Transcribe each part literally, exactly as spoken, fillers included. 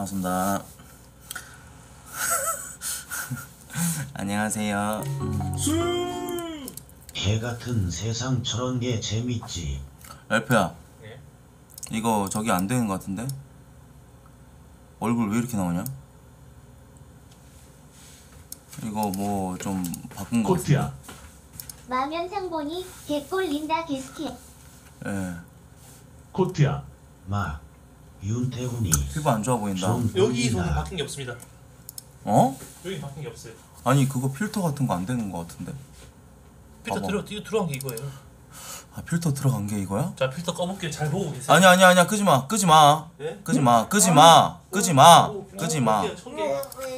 반갑습니다. 안녕하세요. 음. 개같은 세상 저런 게 재밌지. 랄프야, 네? 이거 저기 안 되는 것 같은데? 얼굴 왜 이렇게 나오냐? 이거 뭐 좀 바꾼 거 같은데? 코트야. 마면상보니 개꼴 린다 게스키. 예. 코트야. 마 윤태훈이 피부 안 좋아 보인다. 좀 여기 손이 보인다. 바뀐 게 없습니다. 어? 여기 바뀐 게 없어요. 아니 그거 필터 같은 거 안 되는 거 같은데? 필터 봐봐. 들어 이거 들어간 게 이거예요. 아 필터 들어간 게 이거야? 자 필터 꺼볼게요. 잘 보고 계세요. 아니 아니 아니야 끄지 마 끄지 마 네? 끄지 마 끄지 마 끄지 마 오, 끄지 오, 마. 볼게요. 천 개.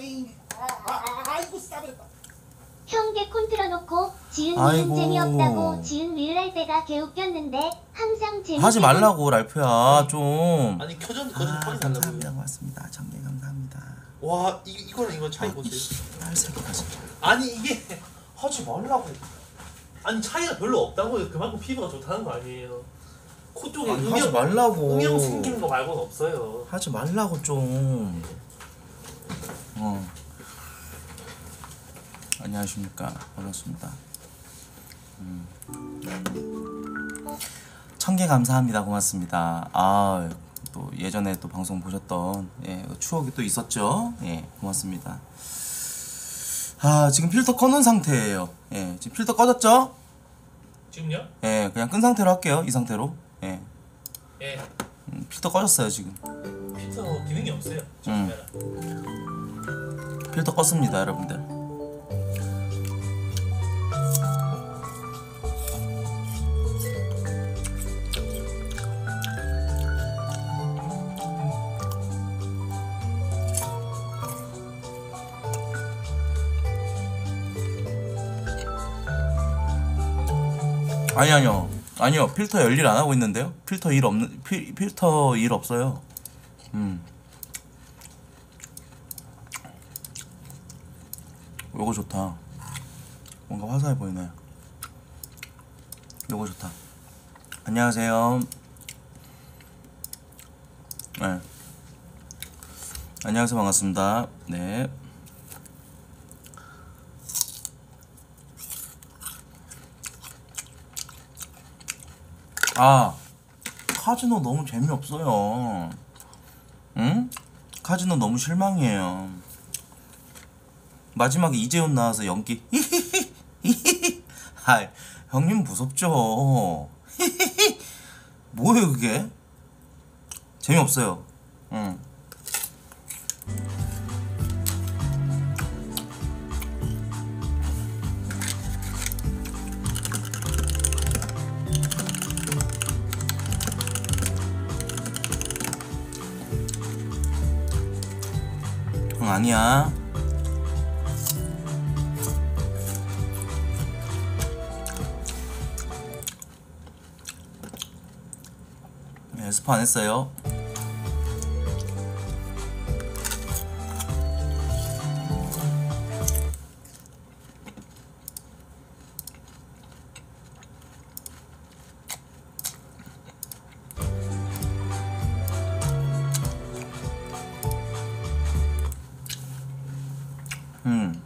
형개 콘트러 놓고 지은 아이고. 리은 재미없다고 지은 리을 할 때가 개웃겼는데 항상 재밌게 하지 말라고 랄프야 좀. 아니 켜졌 거는 아, 확인 감사합니다. 달라고요. 고맙습니다. 정리 감사합니다. 와 이, 이거랑 이거 차이 아, 보세요. 이 새끼가 진짜. 아니 이게 하지 말라고. 아니 차이가 별로 없다고요. 그만큼 피부가 좋다는 거 아니에요. 코 쪽에 아니, 하지 음영, 말라고. 음영 생기는 거 말고는 없어요. 하지 말라고 좀. 어. 안녕하십니까. 반갑습니다. 음. 천 개 감사합니다. 고맙습니다. 아, 또 예전에 또 방송 보셨던 예, 추억이 또 있었죠. 예, 고맙습니다. 아, 지금 필터 꺼놓은 상태예요. 예, 지금 필터 꺼졌죠? 지금요? 예, 그냥 끈 상태로 할게요. 이 상태로. 예, 예. 음, 필터 꺼졌어요 지금. 필터 기능이 없어요. 음. 지금 필터 껐습니다, 여러분들. 아니 아니요 아니요 필터 열일 안 하고 있는데요. 필터 일 없는 필 필터 일 없어요. 음. 요거 좋다. 뭔가 화사해 보이네. 요거 좋다. 안녕하세요. 네. 안녕하세요. 반갑습니다. 네. 아, 카지노 너무 재미없어요. 응? 카지노 너무 실망이에요. 마지막에 이재훈 나와서 연기 아, 형님 무섭죠. 뭐예요 그게? 재미없어요. 응. 응, 아니야. 네, 스포 안 했어요. 음,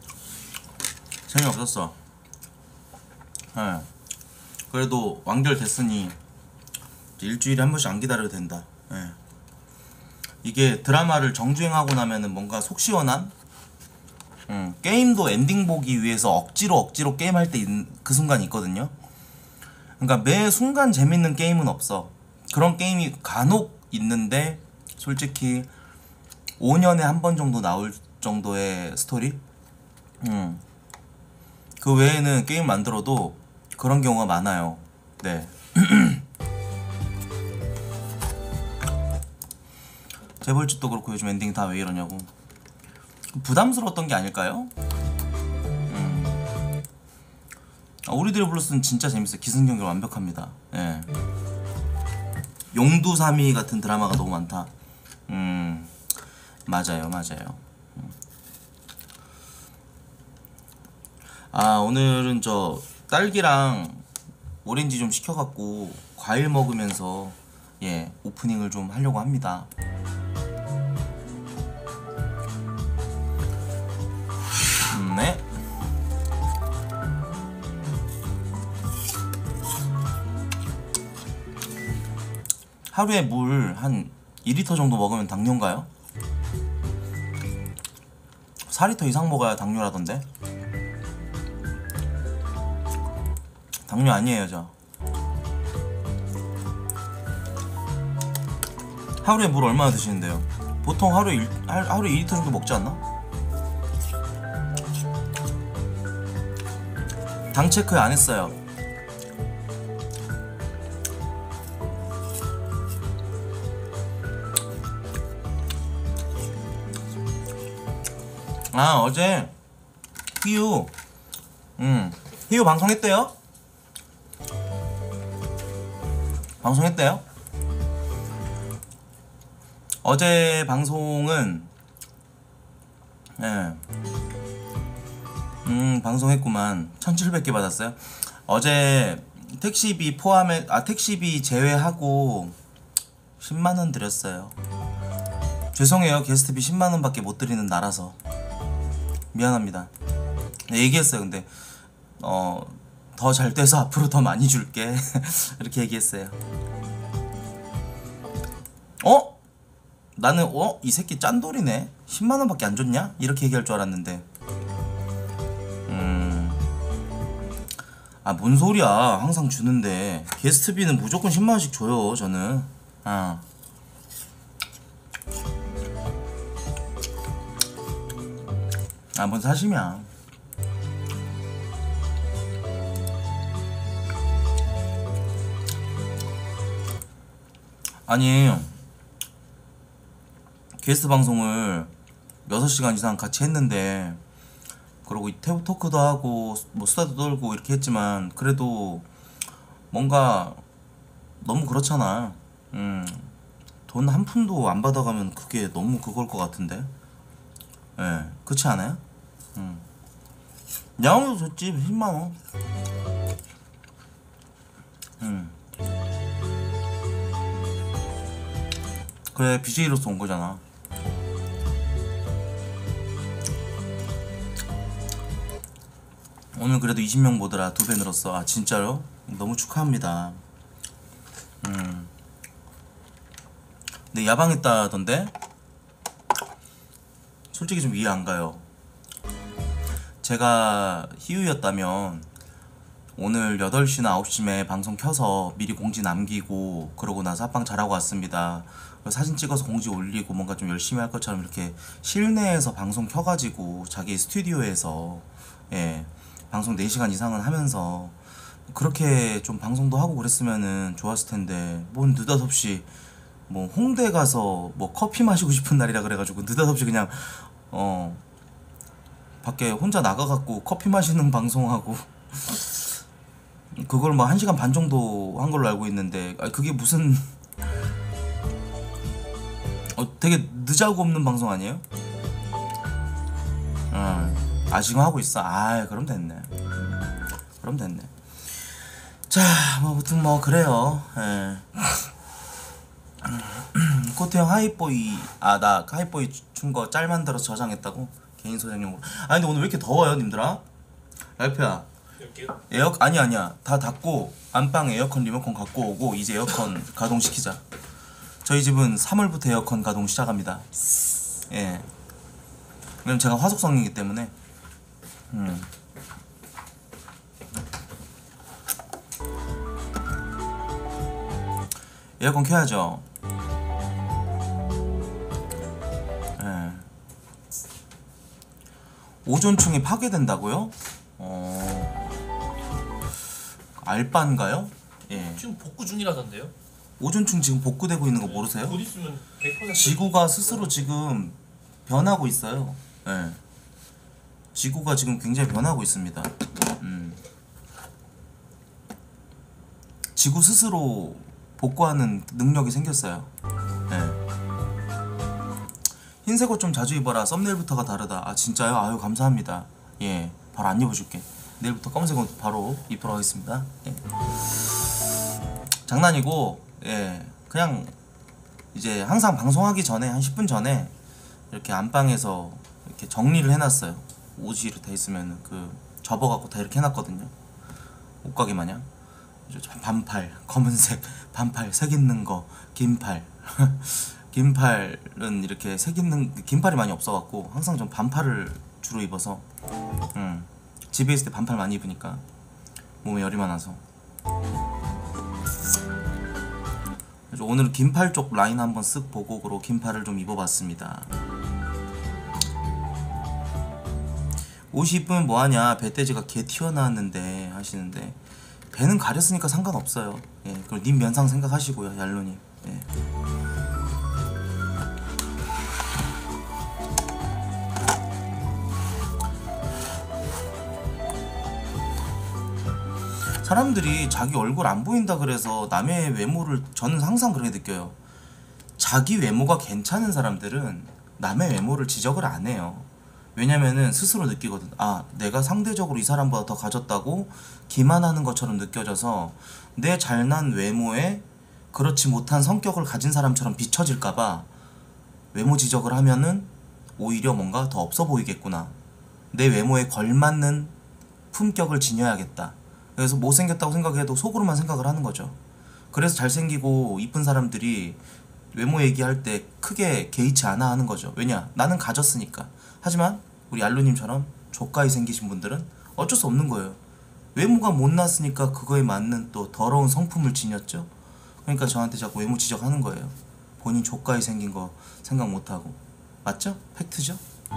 재미없었어. 예. 그래도 완결 됐으니 일주일에 한 번씩 안 기다려도 된다. 예. 이게 드라마를 정주행하고 나면은 뭔가 속 시원한. 음, 게임도 엔딩 보기 위해서 억지로 억지로 게임할 때 그 순간이 있거든요. 그러니까 매 순간 재밌는 게임은 없어. 그런 게임이 간혹 있는데 솔직히 오 년에 한 번 정도 나올 정도의 스토리? 음. 그 외에는 게임 만들어도 그런 경우가 많아요. 네. 재벌집도 그렇고 요즘 엔딩 다 왜 이러냐고. 부담스러웠던 게 아닐까요? 음. 아, 우리들의 블루스는 진짜 재밌어요. 기승전결 완벽합니다. 예. 용두삼이 같은 드라마가 너무 많다. 음, 맞아요, 맞아요. 음. 아, 오늘은 저 딸기랑 오렌지 좀 시켜갖고 과일 먹으면서 예 오프닝을 좀 하려고 합니다. 하루에 물 한 이 리터 정도 먹으면 당뇨인가요? 사 리터 이상 먹어야 당뇨라던데. 당뇨 아니에요 저. 하루에 물 얼마나 드시는데요? 보통 하루에 일, 하루에 이 리터 정도 먹지 않나? 당 체크 안 했어요. 아 어제 희유 음 희유 방송했대요? 방송했대요? 어제 방송은 예. 음 방송했구만. 천칠백 개 받았어요. 어제 택시비 포함해 아 택시비 제외하고 십만 원 드렸어요. 죄송해요. 게스트비 십만 원 밖에 못 드리는 나라서 미안합니다. 네, 얘기했어요. 근데 어 더 잘 돼서 앞으로 더 많이 줄게 이렇게 얘기했어요. 어? 나는 어? 이 새끼 짠돌이네. 십만 원밖에 안 줬냐? 이렇게 얘기할 줄 알았는데. 음. 아, 뭔 소리야. 항상 주는데. 게스트비는 무조건 십만 원씩 줘요, 저는. 아. 아, 뭔 사심이야. 아니 게스트 방송을 여섯 시간 이상 같이 했는데 그러고 태우 토크도 하고 뭐 수다도 떨고 이렇게 했지만 그래도 뭔가 너무 그렇잖아. 음, 돈 한 푼도 안 받아가면 그게 너무 그걸 것 같은데. 예, 네, 그렇지 않아요? 음. 야옹이도 줬지 십만 원. 음. 그래 비제이로서 온 거잖아. 오늘 그래도 이십 명 보더라. 두 배 늘었어. 아 진짜요? 너무 축하합니다. 음. 근데 야방했다던데? 솔직히 좀 이해 안 가요. 제가 희우였다면 오늘 여덟 시나 아홉 시쯤에 방송 켜서 미리 공지 남기고 그러고 나서 합방 잘하고 왔습니다. 사진 찍어서 공지 올리고 뭔가 좀 열심히 할 것처럼 이렇게 실내에서 방송 켜가지고 자기 스튜디오에서 예 방송 네 시간 이상은 하면서 그렇게 좀 방송도 하고 그랬으면은 좋았을 텐데 뭔 느닷없이 뭐 홍대 가서 뭐 커피 마시고 싶은 날이라 그래가지고 느닷없이 그냥 어 밖에 혼자 나가갖고 커피 마시는 방송하고 그걸 뭐 한 시간 반 정도 한 걸로 알고 있는데 아 그게 무슨 어 되게 늦하고 없는 방송 아니에요? 어. 아 지금 하고 있어? 아 그럼 됐네. 그럼 됐네. 자 뭐 아무튼 뭐 그래요. 예. 코트 형 하이보이 아 나 하이보이 춘 거 짤 만들어서 저장했다고? 개인 소장용으로. 아 근데 오늘 왜 이렇게 더워요 님들아? 랄프야 여기요? 에어 아니 아니야 다 닫고 안방 에어컨 리모컨 갖고 오고 이제 에어컨 가동시키자. 저희 집은 삼월부터 에어컨 가동 시작합니다. 예. 왜냐면 제가 화속성이기 때문에. 음. 에어컨 켜야죠. 예. 오존층이 파괴된다고요? 어. 알바인가요? 예. 지금 복구 중이라던데요? 오존층 지금 복구되고 있는 거 모르세요? 곧 있으면 백 퍼센트 지구가 스스로 지금 변하고 있어요. 예. 지구가 지금 굉장히 변하고 있습니다. 음. 지구 스스로 복구하는 능력이 생겼어요. 예. 흰색 옷 좀 자주 입어라. 썸네일부터가 다르다. 아 진짜요? 아유 감사합니다. 예, 바로 안 입어줄게. 내일부터 검은색 옷 바로 입도록 하겠습니다. 예. 장난이고 예 그냥 이제 항상 방송하기 전에 한 십 분 전에 이렇게 안방에서 이렇게 정리를 해놨어요. 옷이 이렇게 돼 있으면 그 접어갖고 다 이렇게 해놨거든요. 옷가게 마냥. 반팔, 검은색, 반팔, 색 있는 거, 긴팔. 긴팔은 이렇게 색 있는 긴팔이 많이 없어갖고 항상 좀 반팔을 주로 입어서 음, 집에 있을 때 반팔 많이 입으니까 몸에 열이 많아서. 그래서 오늘은 긴팔 쪽 라인 한번 쓱 보고 그로 긴팔을 좀 입어봤습니다. 옷이 이쁘면 뭐하냐, 배돼지가 개 튀어나왔는데 하시는데, 배는 가렸으니까 상관없어요. 예, 그리고 님 면상 생각하시고요, 얄로님. 예. 사람들이 자기 얼굴 안 보인다 그래서 남의 외모를, 저는 항상 그렇게 느껴요. 자기 외모가 괜찮은 사람들은 남의 외모를 지적을 안 해요. 왜냐면은 스스로 느끼거든. 아, 내가 상대적으로 이 사람보다 더 가졌다고 기만하는 것처럼 느껴져서 내 잘난 외모에 그렇지 못한 성격을 가진 사람처럼 비춰질까봐 외모 지적을 하면은 오히려 뭔가 더 없어 보이겠구나, 내 외모에 걸맞는 품격을 지녀야겠다, 그래서 못생겼다고 생각해도 속으로만 생각을 하는 거죠. 그래서 잘생기고 이쁜 사람들이 외모 얘기할 때 크게 개의치 않아 하는 거죠. 왜냐? 나는 가졌으니까. 하지만 우리 알루님처럼 조카이 생기신 분들은 어쩔 수 없는 거예요. 외모가 못났으니까 그거에 맞는 또 더러운 성품을 지녔죠. 그러니까 저한테 자꾸 외모 지적하는 거예요. 본인 조카이 생긴 거 생각 못하고. 맞죠? 팩트죠?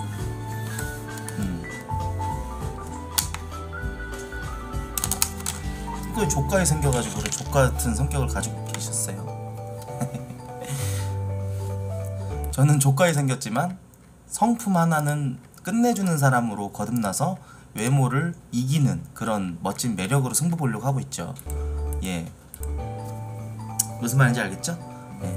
음. 그 조카이 생겨가지고 그래, 조카 같은 성격을 가지고 계셨어요. 저는 조카이 생겼지만 성품 하나는 끝내주는 사람으로 거듭나서 외모를 이기는 그런 멋진 매력으로 승부 보려고 하고 있죠. 예, 무슨 말인지 알겠죠? 예.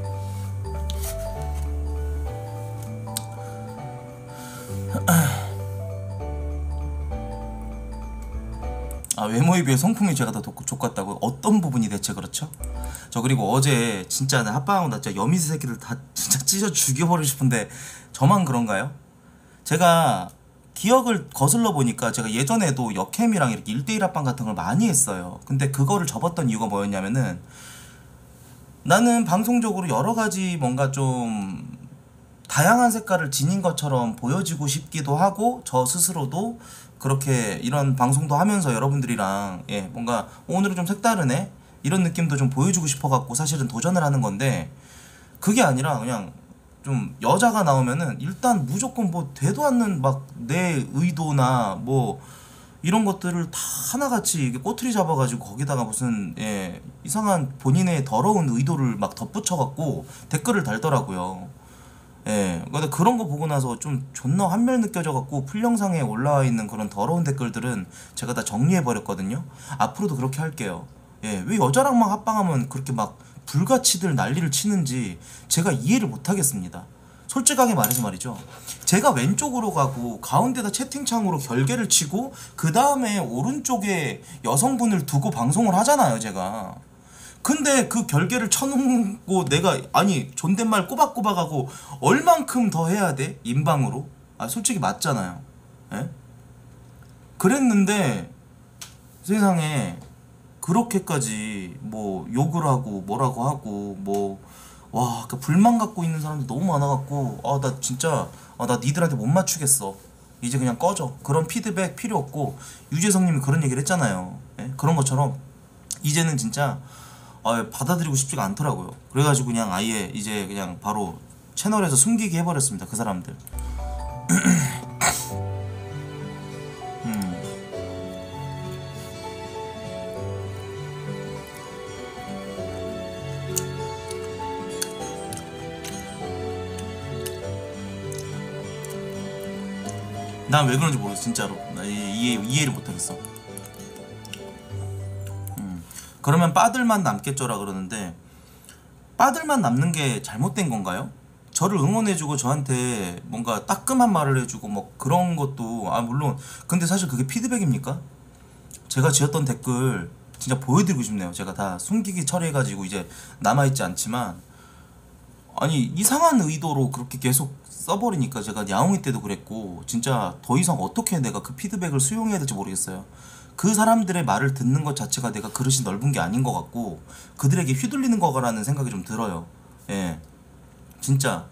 아, 외모에 비해 성품이 제가 더 좋겠다고? 어떤 부분이 대체 그렇죠? 저 그리고 어제 진짜 합방하고 나 진짜 여미새 새끼들 다 진짜 찢어 죽여버리고 싶은데 저만 그런가요? 제가 기억을 거슬러 보니까 제가 예전에도 역캠이랑 이렇게 일 대일 합방 같은 걸 많이 했어요. 근데 그거를 접었던 이유가 뭐였냐면은, 나는 방송적으로 여러 가지 뭔가 좀 다양한 색깔을 지닌 것처럼 보여지고 싶기도 하고, 저 스스로도 그렇게 이런 방송도 하면서 여러분들이랑 예 뭔가 오늘은 좀 색다르네 이런 느낌도 좀 보여주고 싶어갖고 사실은 도전을 하는 건데, 그게 아니라 그냥 좀 여자가 나오면은 일단 무조건 뭐 되도 않는 막 내 의도나 뭐 이런 것들을 다 하나같이 이게 꼬투리 잡아가지고 거기다가 무슨 예 이상한 본인의 더러운 의도를 막 덧붙여갖고 댓글을 달더라고요. 예, 근데 그런 거 보고 나서 좀 존나 환멸 느껴져갖고 풀영상에 올라와 있는 그런 더러운 댓글들은 제가 다 정리해버렸거든요. 앞으로도 그렇게 할게요. 예, 왜 여자랑만 합방하면 그렇게 막 불같이들 난리를 치는지 제가 이해를 못하겠습니다. 솔직하게 말해서 말이죠, 제가 왼쪽으로 가고 가운데다 채팅창으로 결계를 치고 그 다음에 오른쪽에 여성분을 두고 방송을 하잖아요 제가. 근데 그 결계를 쳐놓고 내가 아니 존댓말 꼬박꼬박하고 얼만큼 더 해야 돼? 인방으로? 아 솔직히 맞잖아요. 예? 그랬는데 세상에 그렇게까지 뭐 욕을 하고 뭐라고 하고 뭐 와 그 불만 갖고 있는 사람들 너무 많아갖고 아 나 진짜 아 나 니들한테 못 맞추겠어, 이제 그냥 꺼져, 그런 피드백 필요 없고. 유재석님이 그런 얘기를 했잖아요. 예? 그런 것처럼 이제는 진짜 아, 받아들이고 싶지가 않더라고요. 그래가지고 그냥 아예 이제 그냥 바로 채널에서 숨기게 해버렸습니다 그 사람들. 음. 난 왜 그런지 모르겠어 진짜로. 나 이해, 이해를 못하겠어. 그러면 빠들만 남겠죠라 그러는데, 빠들만 남는 게 잘못된 건가요? 저를 응원해주고 저한테 뭔가 따끔한 말을 해주고 뭐 그런 것도 아 물론, 근데 사실 그게 피드백입니까? 제가 지었던 댓글 진짜 보여드리고 싶네요. 제가 다 숨기기 처리해가지고 이제 남아있지 않지만, 아니 이상한 의도로 그렇게 계속 써버리니까 제가 야옹이 때도 그랬고 진짜 더 이상 어떻게 내가 그 피드백을 수용해야 될지 모르겠어요. 그 사람들의 말을 듣는 것 자체가 내가 그릇이 넓은 게 아닌 것 같고 그들에게 휘둘리는 거라는 생각이 좀 들어요. 예, 진짜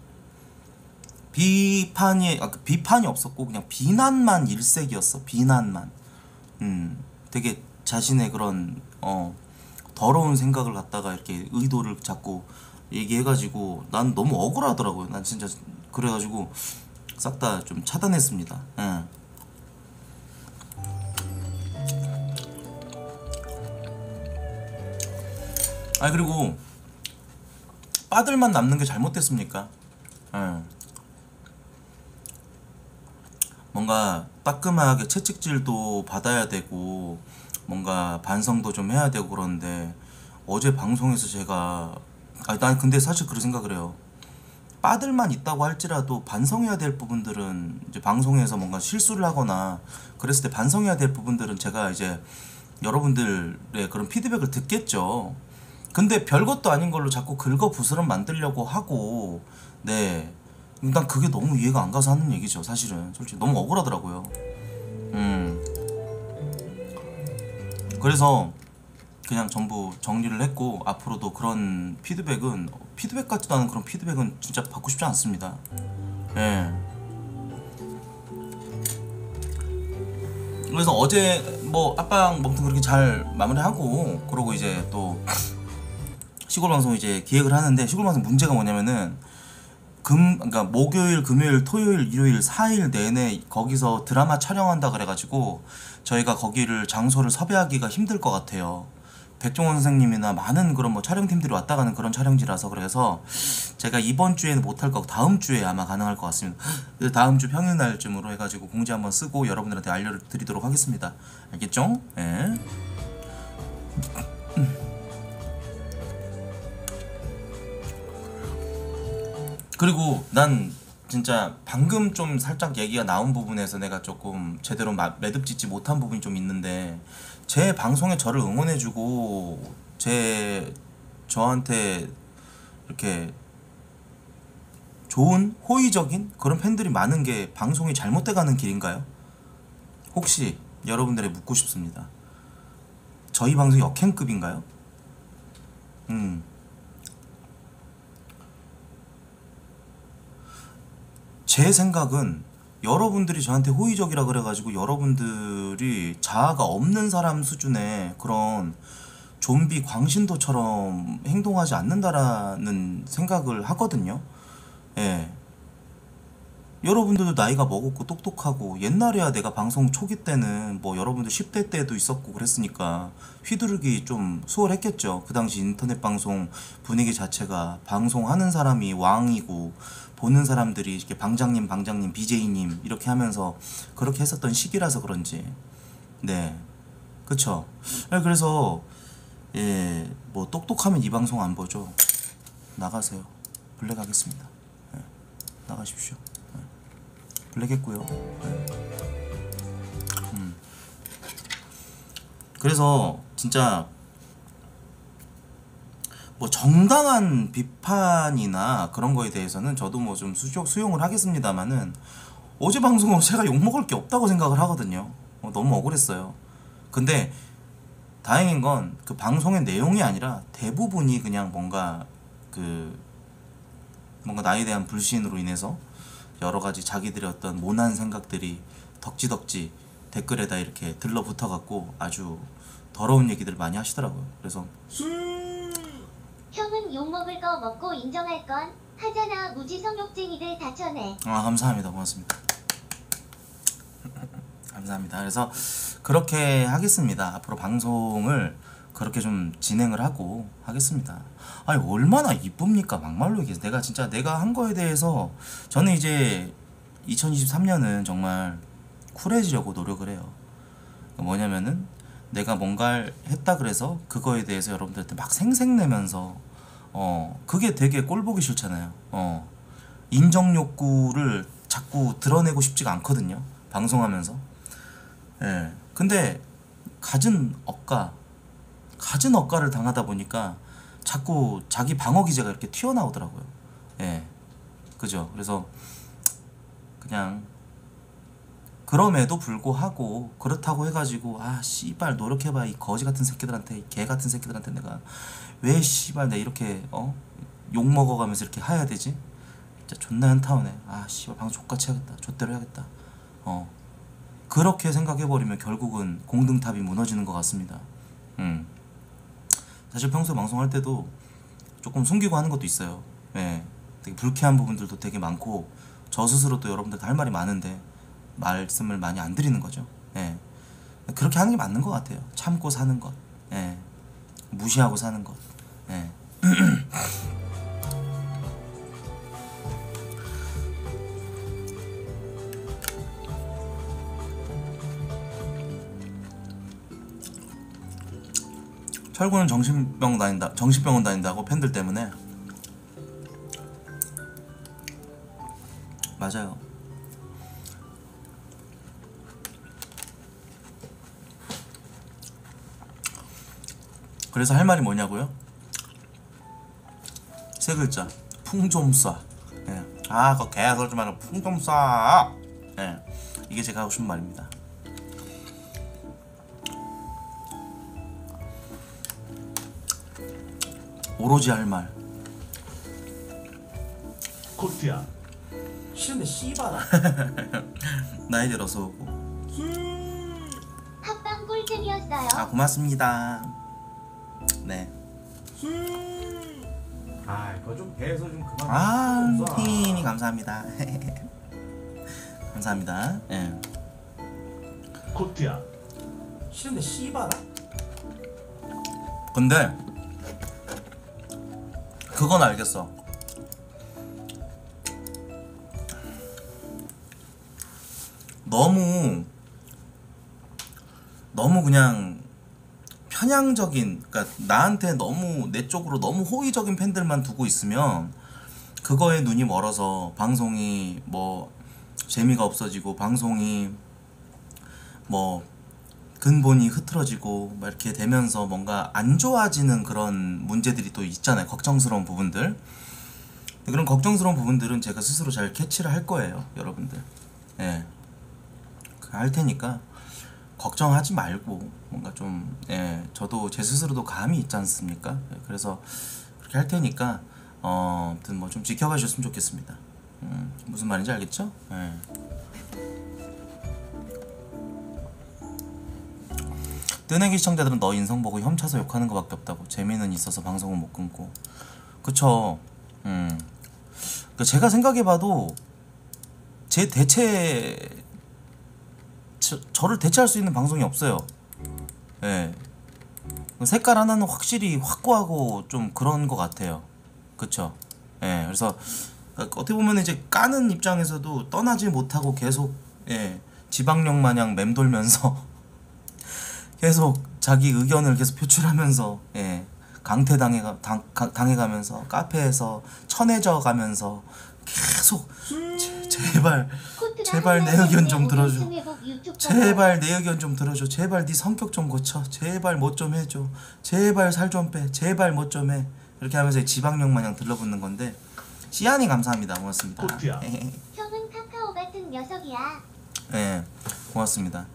비판이 아, 비판이 없었고 그냥 비난만 일색이었어. 비난만. 음, 되게 자신의 그런 어 더러운 생각을 갖다가 이렇게 의도를 자꾸 얘기해가지고 난 너무 억울하더라고요. 난 진짜 그래가지고 싹 다 좀 차단했습니다. 예. 아 그리고 빠들만 남는 게 잘못됐습니까? 예. 뭔가 따끔하게 채찍질도 받아야 되고 뭔가 반성도 좀 해야 되고 그러는데 어제 방송에서 제가 아니 난 근데 사실 그런 생각을 해요. 빠들만 있다고 할지라도 반성해야 될 부분들은 이제 방송에서 뭔가 실수를 하거나 그랬을 때 반성해야 될 부분들은 제가 이제 여러분들의 그런 피드백을 듣겠죠. 근데 별것도 아닌 걸로 자꾸 긁어부스럼 만들려고 하고 네. 난 그게 너무 이해가 안 가서 하는 얘기죠. 사실은 솔직히 너무 억울하더라고요. 음. 그래서 그냥 전부 정리를 했고 앞으로도 그런 피드백은 피드백 같지도 않은 그런 피드백은 진짜 받고 싶지 않습니다. 예. 그래서 어제 뭐 앞방 뭐 그렇게 잘 마무리하고 그러고 이제 또 시골 방송 이제 기획을 하는데 시골 방송 문제가 뭐냐면은 금 그러니까 목요일, 금요일, 토요일, 일요일 사 일 내내 거기서 드라마 촬영한다 그래가지고 저희가 거기를 장소를 섭외하기가 힘들 것 같아요. 백종원 선생님이나 많은 그런 뭐 촬영팀들이 왔다 가는 그런 촬영지라서 그래서 제가 이번 주에는 못할 거고 다음 주에 아마 가능할 것 같습니다. 다음 주 평일 날쯤으로 해가지고 공지 한번 쓰고 여러분들한테 알려드리도록 하겠습니다. 알겠죠? 예. 그리고 난 진짜 방금 좀 살짝 얘기가 나온 부분에서 내가 조금 제대로 마, 매듭짓지 못한 부분이 좀 있는데 제 방송에 저를 응원해주고 제 저한테 이렇게 좋은 호의적인 그런 팬들이 많은 게 방송이 잘못돼가는 길인가요? 혹시 여러분들에 묻고 싶습니다. 저희 방송이 역행급인가요? 음. 제 생각은 여러분들이 저한테 호의적이라 그래가지고 여러분들이 자아가 없는 사람 수준의 그런 좀비 광신도처럼 행동하지 않는다라는 생각을 하거든요. 예. 여러분들도 나이가 먹었고 똑똑하고 옛날에야 내가 방송 초기 때는 뭐 여러분들 십 대 때도 있었고 그랬으니까 휘두르기 좀 수월했겠죠. 그 당시 인터넷 방송 분위기 자체가 방송하는 사람이 왕이고 보는 사람들이 이렇게 방장님 방장님 비제이님 이렇게 하면서 그렇게 했었던 시기라서 그런지 네 그쵸. 그래서 예 뭐 똑똑하면 이 방송 안 보죠. 나가세요. 블랙 하겠습니다. 예, 나가십시오. 예, 블랙 했고요. 예. 음. 그래서 진짜 뭐 정당한 비판이나 그런 거에 대해서는 저도 뭐 좀 수용을 하겠습니다만은 어제 방송으로 제가 욕먹을 게 없다고 생각을 하거든요. 어, 너무 억울했어요. 근데 다행인 건 그 방송의 내용이 아니라 대부분이 그냥 뭔가 그 뭔가 나에 대한 불신으로 인해서 여러 가지 자기들의 어떤 모난 생각들이 덕지덕지 댓글에다 이렇게 들러붙어 갖고 아주 더러운 얘기들 많이 하시더라고요. 그래서 형은 욕먹을 거 먹고 인정할 건 하잖아. 무지성욕쟁이들 다 쳐내. 아 감사합니다. 고맙습니다. 감사합니다. 그래서 그렇게 하겠습니다. 앞으로 방송을 그렇게 좀 진행을 하고 하겠습니다. 아니 얼마나 이쁩니까? 막말로 얘기해서 내가 진짜 내가 한 거에 대해서 저는 이제 이천이십삼 년은 정말 쿨해지려고 노력을 해요. 뭐냐면은 내가 뭔가를 했다 그래서 그거에 대해서 여러분들한테 막 생색내면서 어 그게 되게 꼴보기 싫잖아요. 어 인정 욕구를 자꾸 드러내고 싶지가 않거든요. 방송하면서. 예. 근데 갖은 억까 갖은 억까를 당하다 보니까 자꾸 자기 방어 기제가 이렇게 튀어나오더라고요. 예. 그죠? 그래서 그냥 그럼에도 불구하고 그렇다고 해가지고 아 씨발 노력해봐 이 거지 같은 새끼들한테 이 개 같은 새끼들한테 내가 왜 씨발 내 이렇게 어? 욕 먹어가면서 이렇게 해야 되지? 진짜 존나 현타오네. 아 씨발 방송 족같이 해야겠다. 족대로 해야겠다. 어 그렇게 생각해버리면 결국은 공등탑이 무너지는 것 같습니다. 음 사실 평소 방송할 때도 조금 숨기고 하는 것도 있어요. 예, 되게 불쾌한 부분들도 되게 많고 저 스스로도 여러분들 할 말이 많은데 말씀을 많이 안 드리는 거죠. 예, 그렇게 하는 게 맞는 것 같아요. 참고 사는 것, 예, 무시하고 사는 것. 예. 철구는 정신병 다닌다, 정신병원 다닌다고 팬들 때문에. 맞아요. 그래서 할 말이 뭐냐고요? 세 글자. 풍 좀 쏴. 예. 아, 그거 개소리 좀 말고 풍 좀 쏴. 예. 이게 제가 하고 싶은 말입니다. 오로지 할 말. 코트야. 싫은데 씨발아. 나이 들어서 오고. 합방 꿀잼이었어요. 아, 고맙습니다. 네. 아, 그거 좀 배에서 좀 그만. 아, 좀 쏴. 팀이 감사합니다. 감사합니다. 예. 코트야. 싫은데 씨발아. 근데 그건 알겠어. 너무 너무 그냥 편향적인, 그러니까 나한테 너무 내 쪽으로 너무 호의적인 팬들만 두고 있으면 그거에 눈이 멀어서 방송이 뭐 재미가 없어지고 방송이 뭐 근본이 흐트러지고 막 이렇게 되면서 뭔가 안 좋아지는 그런 문제들이 또 있잖아요. 걱정스러운 부분들. 그런 걱정스러운 부분들은 제가 스스로 잘 캐치를 할 거예요, 여러분들. 예. 할 테니까 걱정하지 말고 뭔가 좀, 예, 저도 제 스스로도 감이 있지 않습니까? 예, 그래서 그렇게 할 테니까 어, 아무튼 뭐 좀 지켜봐 주셨으면 좋겠습니다. 음, 무슨 말인지 알겠죠? 예. 뜨내기 시청자들은 너 인성 보고 혐차서 욕하는 것밖에 없다고. 재미는 있어서 방송을 못 끊고. 그쵸. 음. 그러니까 제가 생각해봐도 제 대체 저, 저를 대체할 수 있는 방송이 없어요. 예. 색깔 하나는 확실히 확고하고 좀 그런 것 같아요. 그쵸. 예. 그래서 어떻게 보면 이제 까는 입장에서도 떠나지 못하고 계속, 예, 지방령 마냥 맴돌면서 계속 자기 의견을 계속 표출하면서, 예, 강퇴당해가 당, 당해가면서 카페에서 천해져 가면서 계속 제, 제발 제발 내 의견 좀 들어줘. 제발 내 의견 좀 들어줘. 제발 네 성격 좀 고쳐. 제발 뭐 좀 해줘. 제발 살 좀 빼. 제발 뭐 좀 해. 이렇게 하면서 지방령 마냥 들러붙는 건데. 시안이 감사합니다. 고맙습니다. 코트야. 형은 카카오 같은 녀석이야. 네, 고맙습니다.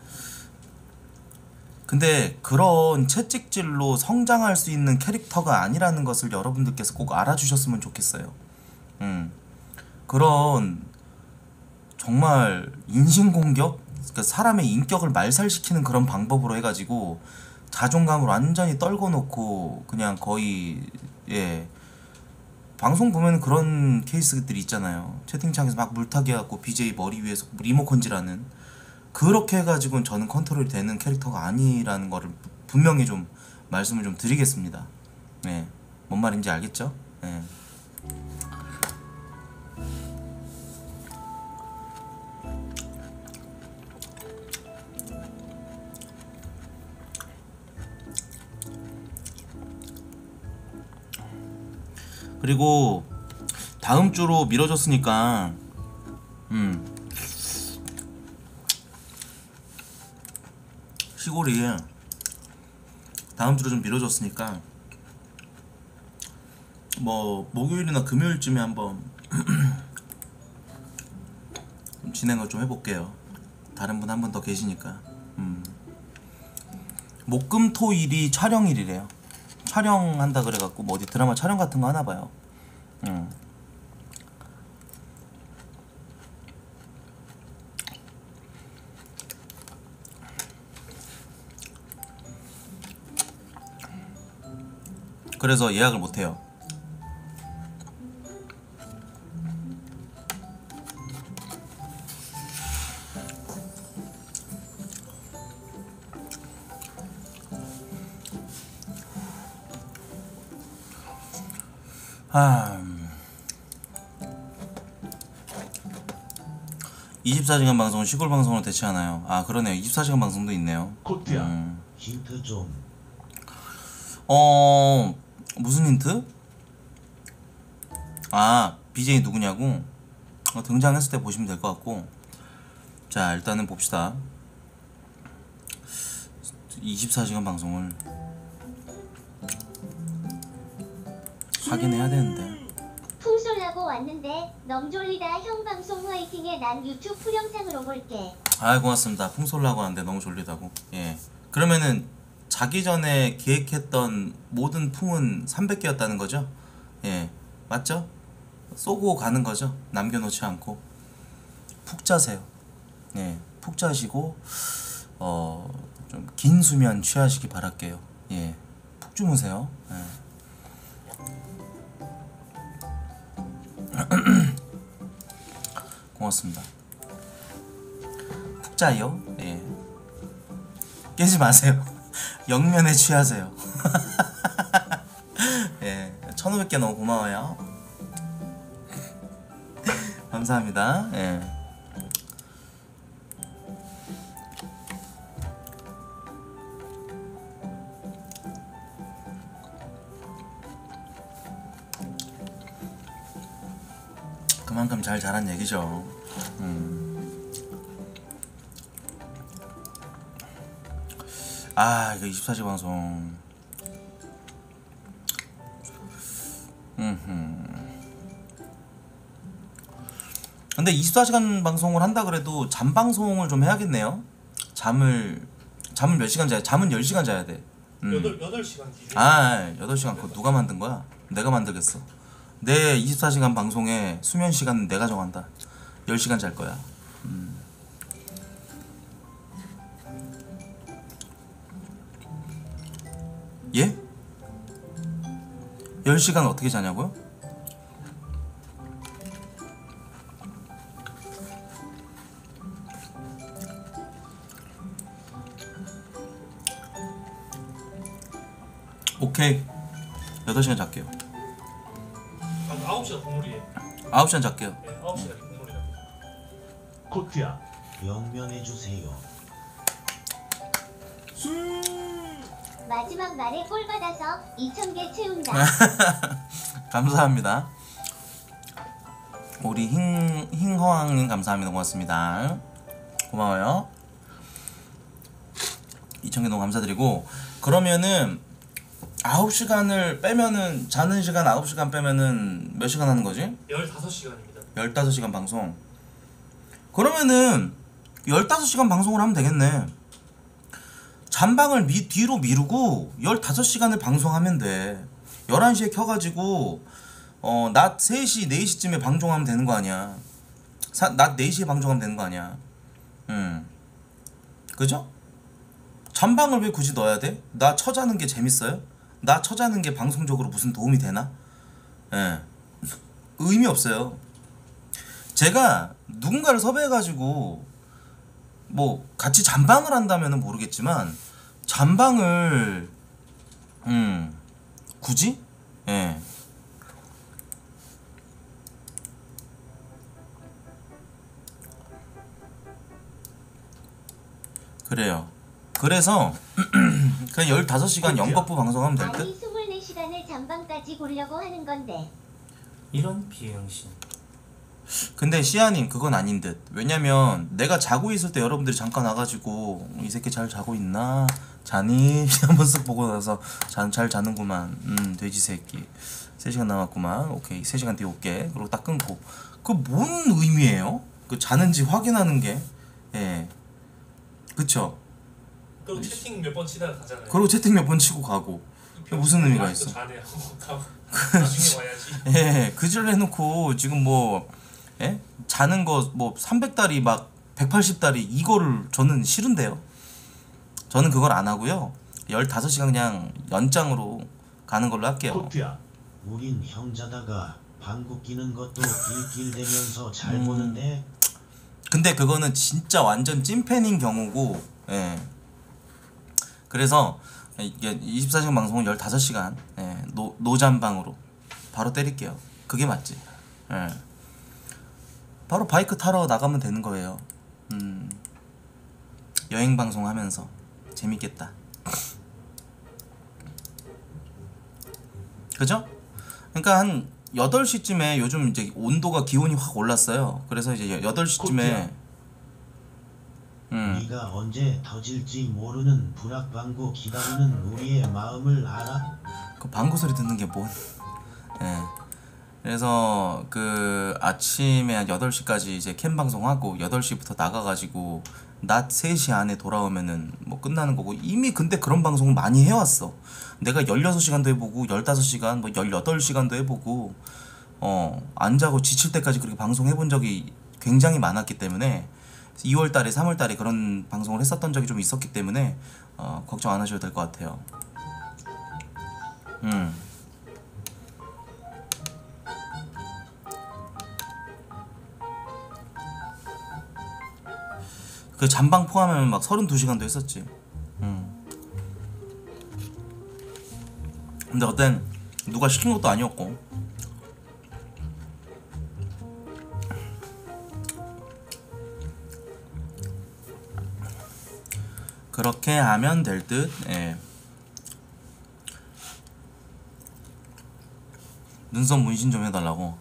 근데 그런 채찍질로 성장할 수 있는 캐릭터가 아니라는 것을 여러분들께서 꼭 알아주셨으면 좋겠어요. 음, 그런 정말 인신공격? 그러니까 사람의 인격을 말살시키는 그런 방법으로 해가지고 자존감을 완전히 떨궈놓고 그냥 거의, 예, 방송 보면 그런 케이스들이 있잖아요. 채팅창에서 막 물타기 해갖고 비제이 머리 위에서 리모컨질하는, 그렇게 해가지고는 저는 컨트롤이 되는 캐릭터가 아니라는 거를 분명히 좀 말씀을 좀 드리겠습니다. 네, 뭔 말인지 알겠죠? 네. 그리고 다음 주로 미뤄졌으니까 음 시골이 다음 주로 좀 미뤄졌으니까 뭐 목요일이나 금요일쯤에 한번 좀 진행을 좀 해볼게요. 다른 분 한 분 더 계시니까. 음. 목금토일이 촬영일이래요. 촬영한다 그래갖고 뭐 어디 드라마 촬영 같은 거 하나 봐요. 음. 그래서 예약을 못해요. 아, 음. 이십사 시간 방송은 시골 방송으로 대체하나요? 아 그러네요. 이십사 시간 방송도 있네요. 코트야. 음. 힌트 좀. 어 무슨 힌트? 아 비제이 누구냐고? 어, 등장했을 때 보시면 될 것 같고. 자 일단은 봅시다. 이십사 시간 방송을 하긴 해야 되는데. 풍솔라고 왔는데 너무 졸리다. 형 방송 화이팅해. 난 유튜브 영상으로 볼게. 아 고맙습니다. 풍솔라고 하는데 너무 졸리다고. 예. 그러면은 자기 전에 계획했던 모든 풍은 삼백 개였다는 거죠? 예. 맞죠? 쏘고 가는 거죠? 남겨놓지 않고. 푹 자세요. 예. 푹 자시고 어 좀 긴 수면 취하시기 바랄게요. 예. 푹 주무세요. 예. 고맙습니다. 푹 자요. 예. 깨지 마세요. 영면에 취하세요. 예. 천오백 개 너무 고마워요. 감사합니다. 예. 그만큼 잘 자란 얘기죠. 음. 아 이거 이십사 시 방송. 음흠. 근데 이십사 시간 방송을 한다 그래도 잠 방송을 좀 해야겠네요. 잠을 잠을 몇 시간 자야? 잠은 열 시간 자야 돼. 음. 여덟 여덟 시간 기준. 아 여덟 시간 그거 누가 만든 거야? 내가 만들겠어. 내 이십사 시간 방송에 수면 시간은 내가 정한다. 열 시간 잘 거야. 음. 예? 열 시간 어떻게 자냐고요? 오케이. 여덟 시간 잘게요. 아, 아홉 시간 국물이에요. 아홉 시간 잘게요. 네, 아홉 시간 국물이라. 코트야. 영면해주세요. 마지막 말에 꼴 받아서 이천 개 채운다. 감사합니다. 우리 힝, 힝허왕님 감사합니다. 고맙습니다. 고마워요. 이천 개 너무 감사드리고. 그러면은 아홉 시간을 빼면은 자는 시간 아홉 시간 빼면은 몇 시간 하는 거지? 열다섯 시간입니다. 열다섯 시간 방송. 그러면은 열다섯 시간 방송을 하면 되겠네. 잠방을 미, 뒤로 미루고 열다섯 시간을 방송하면 돼. 열한 시에 켜가지고 어, 낮 세 시, 네 시쯤에 방송하면 되는 거 아니야. 사, 낮 네 시에 방송하면 되는 거 아니야. 음. 그죠? 잠방을 왜 굳이 넣어야 돼? 나 처자는 게 재밌어요? 나 처자는 게 방송적으로 무슨 도움이 되나? 예. 의미 없어요. 제가 누군가를 섭외해가지고 뭐 같이 잠방을 한다면은 모르겠지만 잠방을 음 굳이? 예. 그래요. 그래서 그냥 열다섯 시간 연거푸 방송하면 될 듯? 아니 스물네 시간을 잠방까지 보려고 하는 건데. 이런 비행신. 근데 시아님 그건 아닌 듯. 왜냐면 내가 자고 있을 때 여러분들이 잠깐 와가지고 이 새끼 잘 자고 있나? 자니? 한번 쓱 보고 나서 자, 잘 자는구만. 음 돼지 새끼. 세 시간 남았구만. 오케이 세 시간 뒤에 올게. 그리고 딱 끊고. 그 뭔 의미예요? 그 자는지 확인하는 게. 예. 그쵸? 그리고 채팅 몇 번 치다가 가잖아요. 그리고 채팅 몇 번 치고 가고 무슨 의미가 있어? 자네요. 나중에 와야지. 예, 그질 해놓고 지금 뭐 예? 자는 거 뭐 삼백 달이 막 백팔십 달이 이거를 저는 싫은데요. 저는 그걸 안 하고요. 열다섯 시간 그냥 연장으로 가는 걸로 할게요. 코트야. 우린 형자다가 방구 끼는 것도 길길대면서 잘 음. 보는데 근데 그거는 진짜 완전 찐팬인 경우고, 예. 그래서 이게 이십사 시간 방송은 열다섯 시간 예, 노, 노잠방으로 바로 때릴게요. 그게 맞지. 예. 바로 바이크 타러 나가면 되는 거예요. 음. 여행 방송 하면서 재밌겠다. 그죠? 그러니까 한 여덟 시쯤에 요즘 이제 온도가 기온이 확 올랐어요. 그래서 이제 여덟 시쯤에 음. 네가 언제 터질지 모르는 불악방구 기다리는 우리의 마음을 알아? 그 방구 소리 듣는 게 뭔? 예. 그래서 그 아침에 한 여덟 시까지 이제 캠 방송하고 여덟 시부터 나가가지고 낮 세 시 안에 돌아오면은 뭐 끝나는 거고 이미 근데 그런 방송을 많이 해왔어. 내가 열여섯 시간도 해보고 열다섯 시간 뭐 열여덟 시간도 해보고 어 안 자고 지칠 때까지 그렇게 방송해본 적이 굉장히 많았기 때문에 이월 달에 삼월 달에 그런 방송을 했었던 적이 좀 있었기 때문에 어 걱정 안 하셔도 될 것 같아요. 음. 그 잠방 포함하면 막 서른두 시간도 했었지. 음. 근데 그땐 누가 시킨 것도 아니었고. 그렇게 하면 될 듯. 예. 눈썹 문신 좀 해달라고.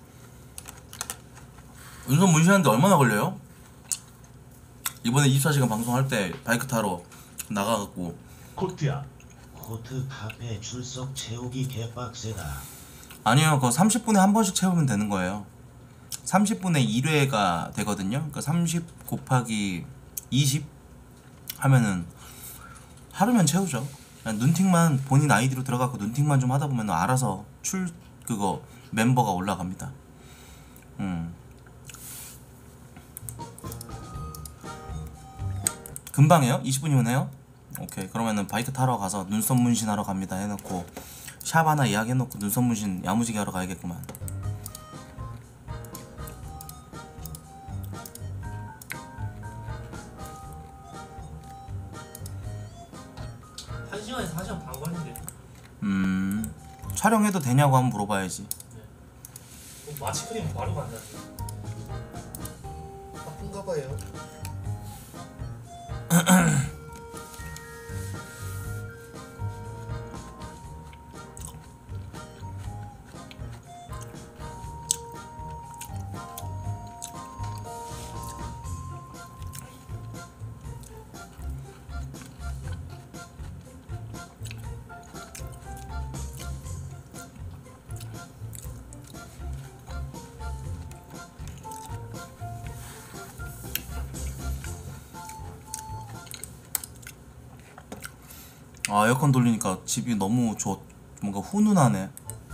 눈썹 문신하는데 얼마나 걸려요? 이번에 이십사 시간 방송할 때 바이크 타러 나가갖고 코트야. 코트 카페 출석 채우기 개빡세다. 아니요, 그거 삼십 분에 한 번씩 채우면 되는 거예요. 삼십 분에 일 회가 되거든요. 그러니까 삼십 곱하기 이십 하면은 하루면 채우죠. 그냥 눈팅만 본인 아이디로 들어가고 눈팅만 좀 하다 보면 알아서 출 그거 멤버가 올라갑니다. 음. 금방 해요? 이십 분이면 해요? 오케이. 그러면은 바이크 타러 가서 눈썹 문신하러 갑니다 해놓고 샵 하나 예약해놓고 눈썹 문신 야무지게 하러 가야겠구만. 한 시간에서 한 시간 반 걸린대. 음. 촬영해도 되냐고 한번 물어봐야지. 뭐 마취 크림 바르고 안 나지. 바쁜가 봐요. 아, 에어컨 돌리니까 집이 너무 좋 뭔가 훈훈하네.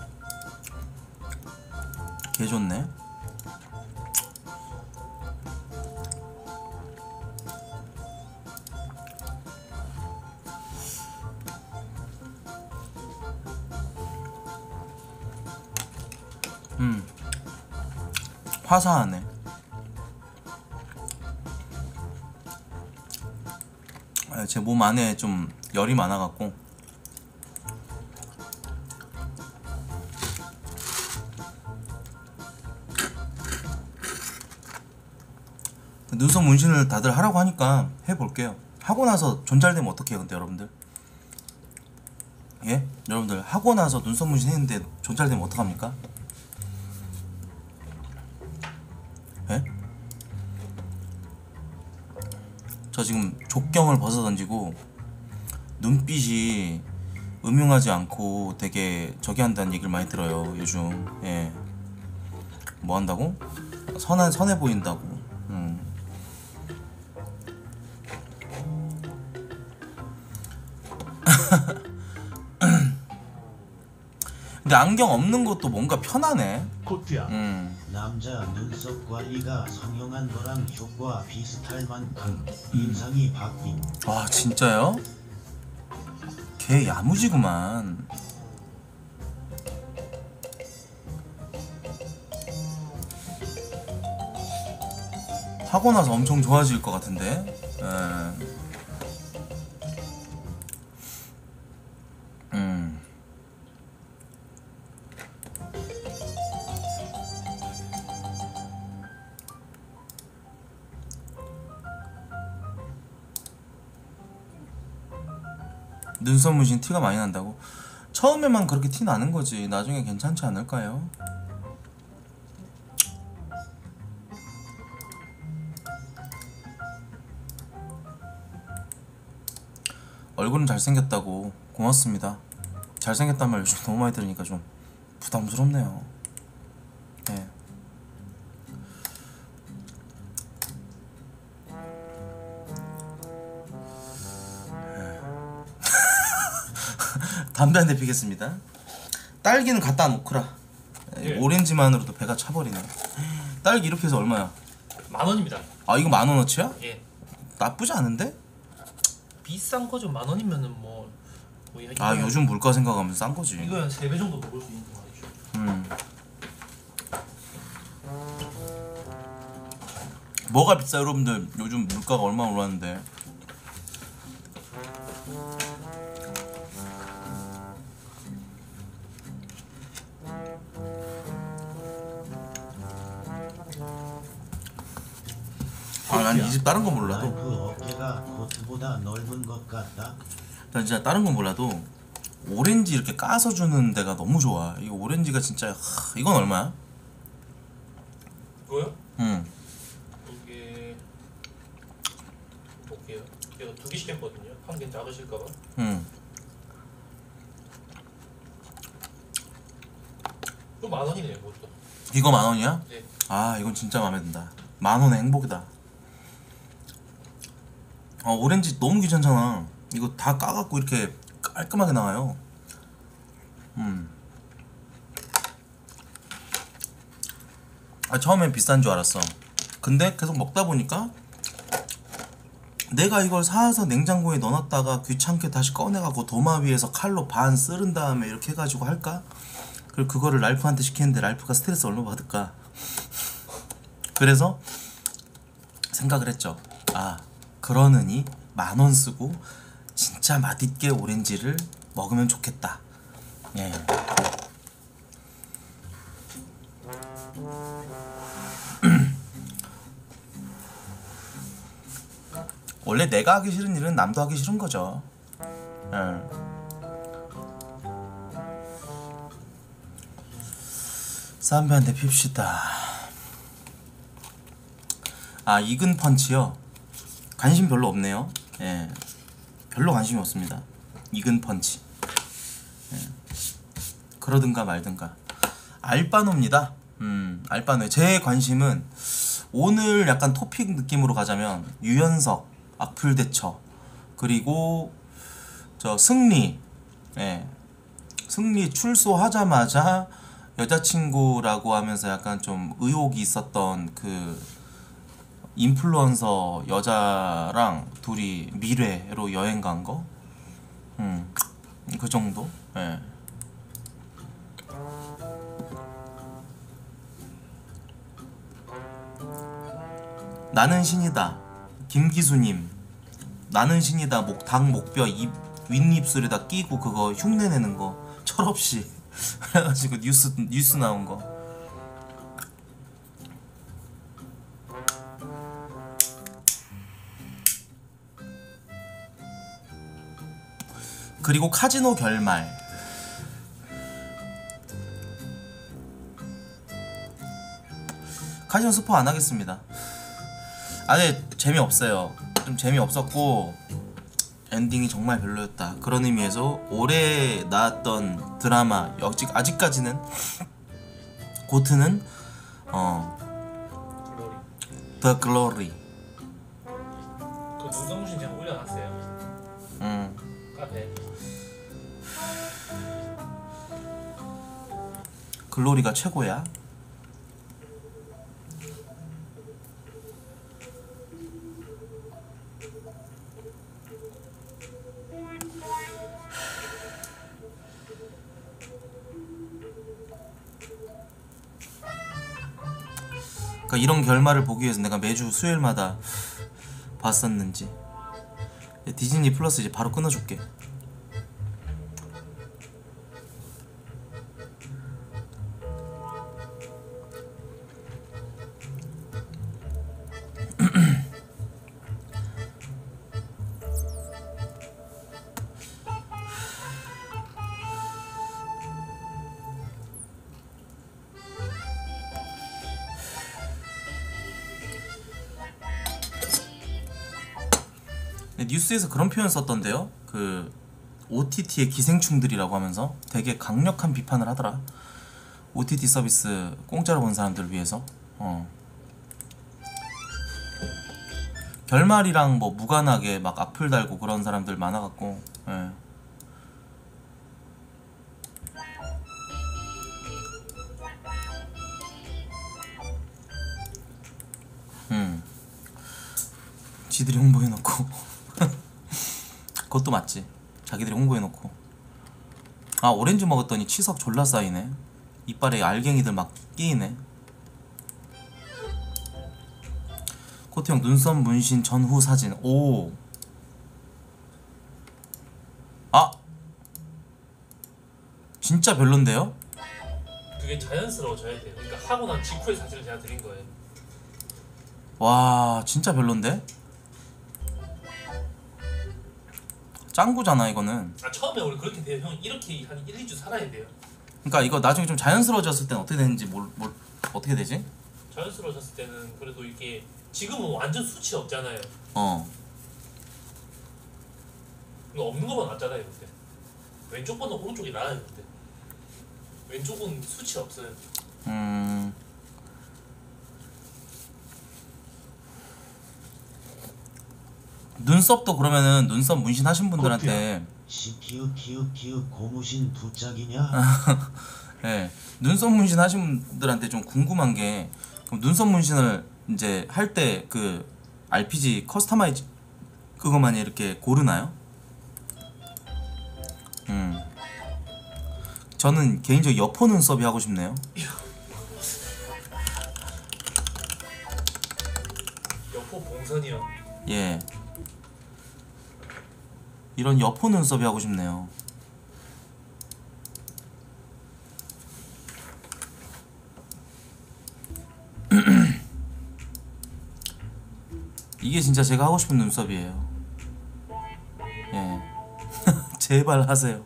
개 좋네. 음. 화사하네. 제 몸 안에 좀 열이 많아갖고 눈썹 문신을 다들 하라고 하니까 해볼게요. 하고 나서 존잘되면 어떡해요 근데 여러분들? 예? 여러분들 하고 나서 눈썹 문신 했는데 존잘되면 어떡합니까? 예? 저 지금 족경을 벗어던지고 눈빛이 음흉하지 않고 되게 저기 한다는 얘기를 많이 들어요 요즘. 예. 뭐 한다고? 선한 선해 보인다고. 음. 근데 안경 없는 것도 뭔가 편하네. 코트야. 음. 남자 눈썹 관리가 성형한 거랑 효과 비슷할 만큼 인상이 바뀐. 아 진짜요? 걔 야무지구만. 하고 나서 엄청 좋아질 것 같은데. 에. 음. 눈썹 문신 티가 많이 난다고? 처음에만 그렇게 티 나는 거지. 나중에 괜찮지 않을까요? 얼굴은 잘생겼다고. 고맙습니다. 잘생겼단 말 요즘 너무 많이 들으니까 좀 부담스럽네요. 네. 담배 한 대 피겠습니다. 딸기는 갖다 놓거라. 예. 오렌지만으로도 배가 차버리네. 딸기 이렇게 해서 얼마야? 만 원입니다. 아 이거 만 원어치야? 예. 나쁘지 않은데? 비싼 거죠. 만 원이면은 뭐 거의 아 이거- 요즘 물가 생각하면 싼 거지. 이거 한 세 배 정도 먹을 수 있는 거 아니죠? 음. 뭐가 비싸 여러분들? 요즘 물가가 얼마나 올랐는데. 아 난 이 집 다른 거 몰라도 그 어깨가 코트보다 넓은 것 같다. 난 진짜 다른 건 몰라도 오렌지 이렇게 까서 주는 데가 너무 좋아. 이거 오렌지가 진짜 하, 이건 얼마야? 이거요? 응. 이게 볼게요. 제가 두 개 시켰거든요. 한 개 작으실까봐. 응. 또 만 원이네요. 그것도. 이거 만 원이야? 네. 아 이건 진짜 마음에 든다. 만 원의 행복이다. 아 오렌지 너무 귀찮잖아. 이거 다 까갖고 이렇게 깔끔하게 나와요. 음. 아 처음엔 비싼 줄 알았어. 근데 계속 먹다 보니까 내가 이걸 사서 냉장고에 넣어놨다가 귀찮게 다시 꺼내갖고 도마 위에서 칼로 반 썰은 다음에 이렇게 해가지고 할까? 그리고 그거를 랄프한테 시키는데 랄프가 스트레스 얼마 받을까? 그래서 생각을 했죠. 아 그러느니 만 원 쓰고 진짜 맛있게 오렌지를 먹으면 좋겠다. 예. 원래 내가 하기 싫은 일은 남도 하기 싫은 거죠. 예. 담배 한 대 핍시다. 아 이근 펀치요? 관심 별로 없네요. 예, 별로 관심이 없습니다. 이근 펀치. 예. 그러든가 말든가. 알바노입니다. 음, 알바노. 제 관심은 오늘 약간 토픽 느낌으로 가자면 유연석, 악플대처, 그리고 저 승리. 예, 승리 출소하자마자 여자친구라고 하면서 약간 좀 의혹이 있었던 그 인플루언서 여자랑 둘이 미래로 여행 간 거? 음, 그 정도? 예. 나는 신이다. 김기수님. 나는 신이다. 목, 닭 목뼈 입, 윗입술에다 끼고 그거 흉내 내는 거. 철없이. 그래가지고 뉴스, 뉴스 나온 거. 그리고 카지노 결말. 카지노 스포 안 하겠습니다. 아니 재미없어요. 좀 재미없었고 엔딩이 정말 별로였다. 그런 의미에서 올해 나왔던 드라마 아직, 아직까지는 고트는 어 The Glory. 그 눈성신 제가 올려놨어요. 음. 카페. 글로리가 최고야. 그러니까 이런 결말을 보기 위해서 내가 매주 수요일마다 봤었는지. 디즈니 플러스 이제 바로 끊어줄게. 뉴스에서 그런 표현 썼던데요. 그 오티티의 기생충들이라고 하면서 되게 강력한 비판을 하더라. 오티티 서비스 공짜로 본 사람들을 위해서. 어. 결말이랑 뭐 무관하게 막 악플 달고 그런 사람들 많아갖고. 예. 음. 지들이 홍보해놓고. 그것도 맞지. 자기들이 홍보해놓고. 아, 오렌지 먹었더니 치석 졸라 쌓이네. 이빨에 알갱이들 막 끼이네. 코트형 눈썹 문신 전후 사진. 오. 아, 진짜 별론데요? 그게 자연스러워져야 돼요. 그러니까 하고 난 직후의 사진을 제가 드린 거예요. 와, 진짜 별론데? 짱구잖아 이거는. 아 처음에 원래 그렇게 돼요. 형 이렇게 한 일, 이 주 살아야 돼요. 그러니까 이거 나중에 좀 자연스러워졌을 땐 어떻게 되는지 뭘, 뭘 어떻게 되지? 자연스러워졌을 때는 그래도 이게 지금은 완전 수치 없잖아요. 어. 이거 없는 거만 낫잖아요 그때. 왼쪽보다 오른쪽이 나아요 그때. 왼쪽은 수치 없어요. 음. 눈썹도 그러면은 눈썹 문신하신 분들한테 시키우 키우 키우 고무신 두 짝이냐? 예, 네, 눈썹 문신 하신 분들한테 좀 궁금한 게, 그럼 눈썹 문신을 이제 할 때 그 알피지 커스터마이즈 그것만 이렇게 고르나요? 음. 저는 개인적으로 여포 눈썹이 하고 싶네요. 여포 봉선이요. 예. 이런 여포 눈썹이 하고 싶네요. 이게 진짜 제가 하고 싶은 눈썹이에요. 예. 제발 하세요.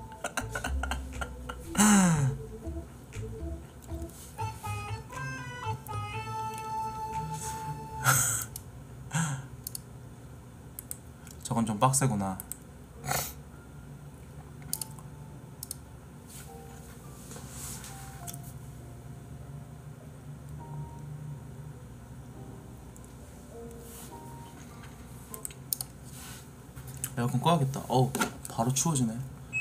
저건 좀 빡세구나. 에어컨 꺼야겠다. 어우, 바로 추워지네.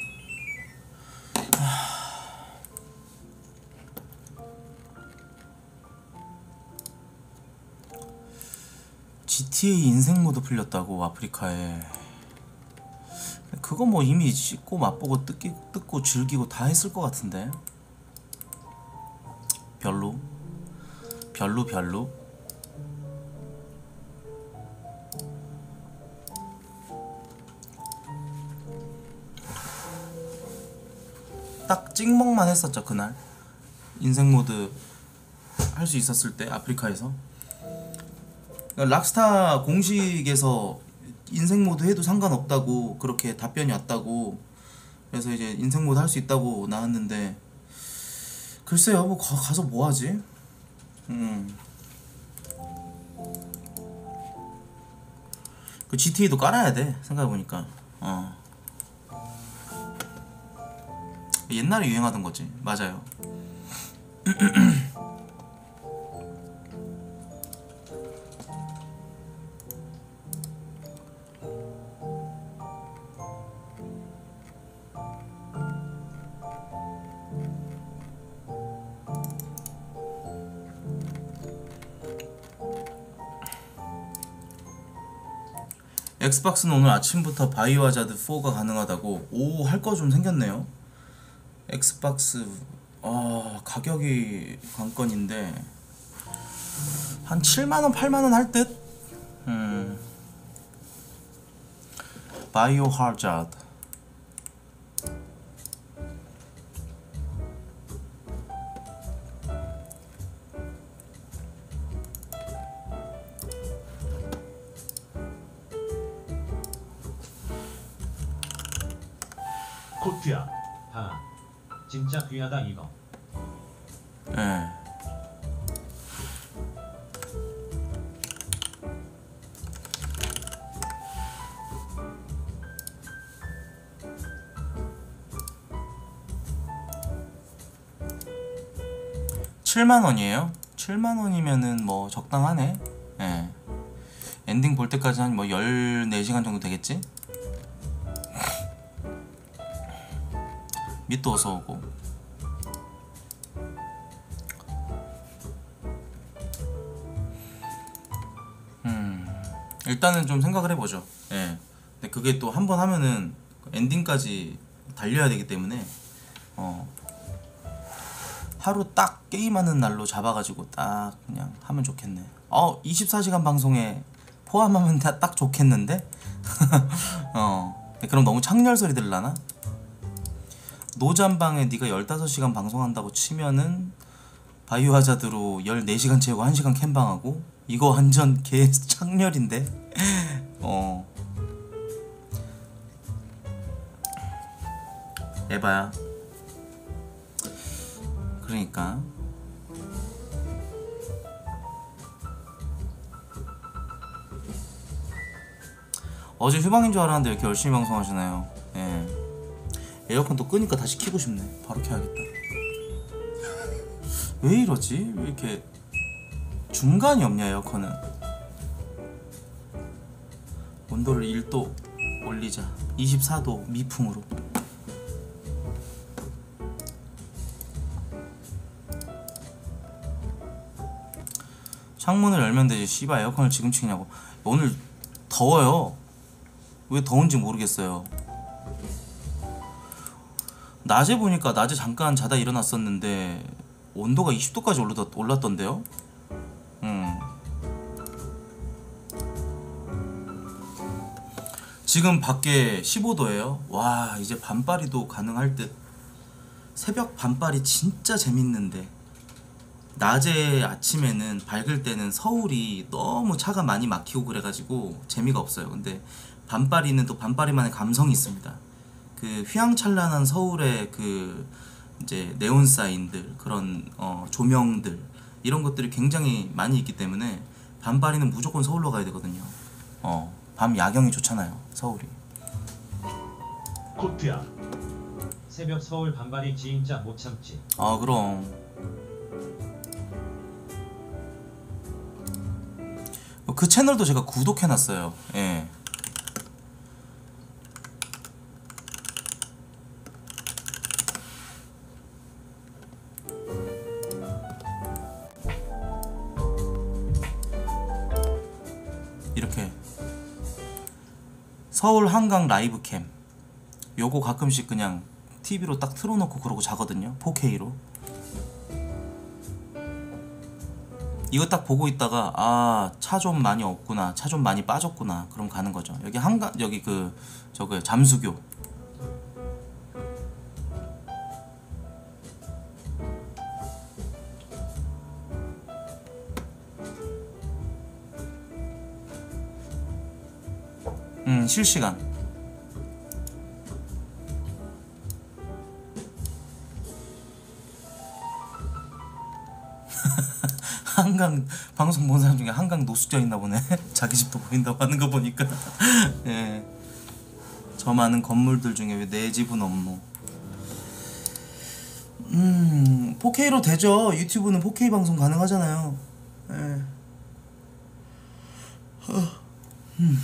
지티에이 인생 모드 풀렸다고 아프리카에. 그거 뭐 이미 씻고 맛보고 뜯기, 뜯고 즐기고 다 했을 것 같은데. 별로 별로 별로. 딱 찍먹만 했었죠 그날. 인생 모드 할 수 있었을 때 아프리카에서. 그러니까 락스타 공식에서 인생 모드 해도 상관없다고 그렇게 답변이 왔다고. 그래서 이제 인생 모드 할 수 있다고 나왔는데, 글쎄요 뭐 가, 가서 뭐 하지? 음. 그 지티에이도 깔아야 돼 생각해보니까. 어. 옛날에 유행하던 거지. 맞아요. 엑스박스는 오늘 아침부터 바이오하자드 포가 가능하다고. 오, 할 거 좀 생겼네요. 엑스박스 아 가격이 관건인데 한 칠만 원 팔만 원 할 듯? 음. 바이오하자드 코트야. 하. 진짜 귀하다 이거. 예. 칠만 원이에요? 칠만 원이면은 뭐 적당하네. 예. 엔딩 볼 때까지 한 뭐 열네 시간 정도 되겠지? 밑도 어서오고. 음 일단은 좀 생각을 해보죠. 예. 근데 그게 또 한 번 하면은 엔딩까지 달려야 되기 때문에 어 하루 딱 게임하는 날로 잡아가지고 딱 그냥 하면 좋겠네. 어 이십사 시간 방송에 포함하면 다 딱 좋겠는데? 어 그럼 너무 창렬 소리 들라나? 노잠방에 네가 열다섯 시간 방송한다고 치면은 바이오하자드로 열네 시간 채우고 한 시간 캠방하고 이거 완전 개 창렬인데? 어 에바야. 그러니까 어제 휴방인 줄 알았는데 왜 이렇게 열심히 방송하시나요? 예. 에어컨 또 끄니까 다시 켜고 싶네. 바로 켜야겠다. 왜 이러지? 왜 이렇게 중간이 없냐 에어컨은. 온도를 일 도 올리자. 이십사 도 미풍으로. 창문을 열면 되지. 씨발 에어컨을 지금 치냐고. 오늘 더워요. 왜 더운지 모르겠어요. 낮에 보니까 낮에 잠깐 자다 일어났었는데 온도가 이십 도까지 올랐던데요? 음. 지금 밖에 십오 도예요. 와 이제 반팔이도 가능할 듯. 새벽 반팔이 진짜 재밌는데 낮에 아침에는 밝을 때는 서울이 너무 차가 많이 막히고 그래가지고 재미가 없어요. 근데 반팔이는 또 반팔이만의 감성이 있습니다. 그 휘황찬란한 서울의 그 이제 네온 사인들 그런 어 조명들 이런 것들이 굉장히 많이 있기 때문에 반팔이는 무조건 서울로 가야 되거든요. 어 밤 야경이 좋잖아요 서울이. 코트야. 새벽 서울 반발이 진짜 못 참지. 아 그럼 그 채널도 제가 구독해놨어요. 예. 이렇게 서울 한강 라이브 캠 요거 가끔씩 그냥 티비로 딱 틀어놓고 그러고 자거든요. 포케이로. 이거 딱 보고 있다가 아 차 좀 많이 없구나, 차 좀 많이 빠졌구나, 그럼 가는 거죠. 여기 한강 여기 그 저거 잠수교. 음 실시간. 한강 방송 본 사람 중에 한강 노숙자 있나 보네. 자기 집도 보인다고 하는 거 보니까. 예. 저 많은 건물들 중에 왜 내 집은 없노? 음 포케이로 되죠. 유튜브는 포케이 방송 가능하잖아요. 예. 음.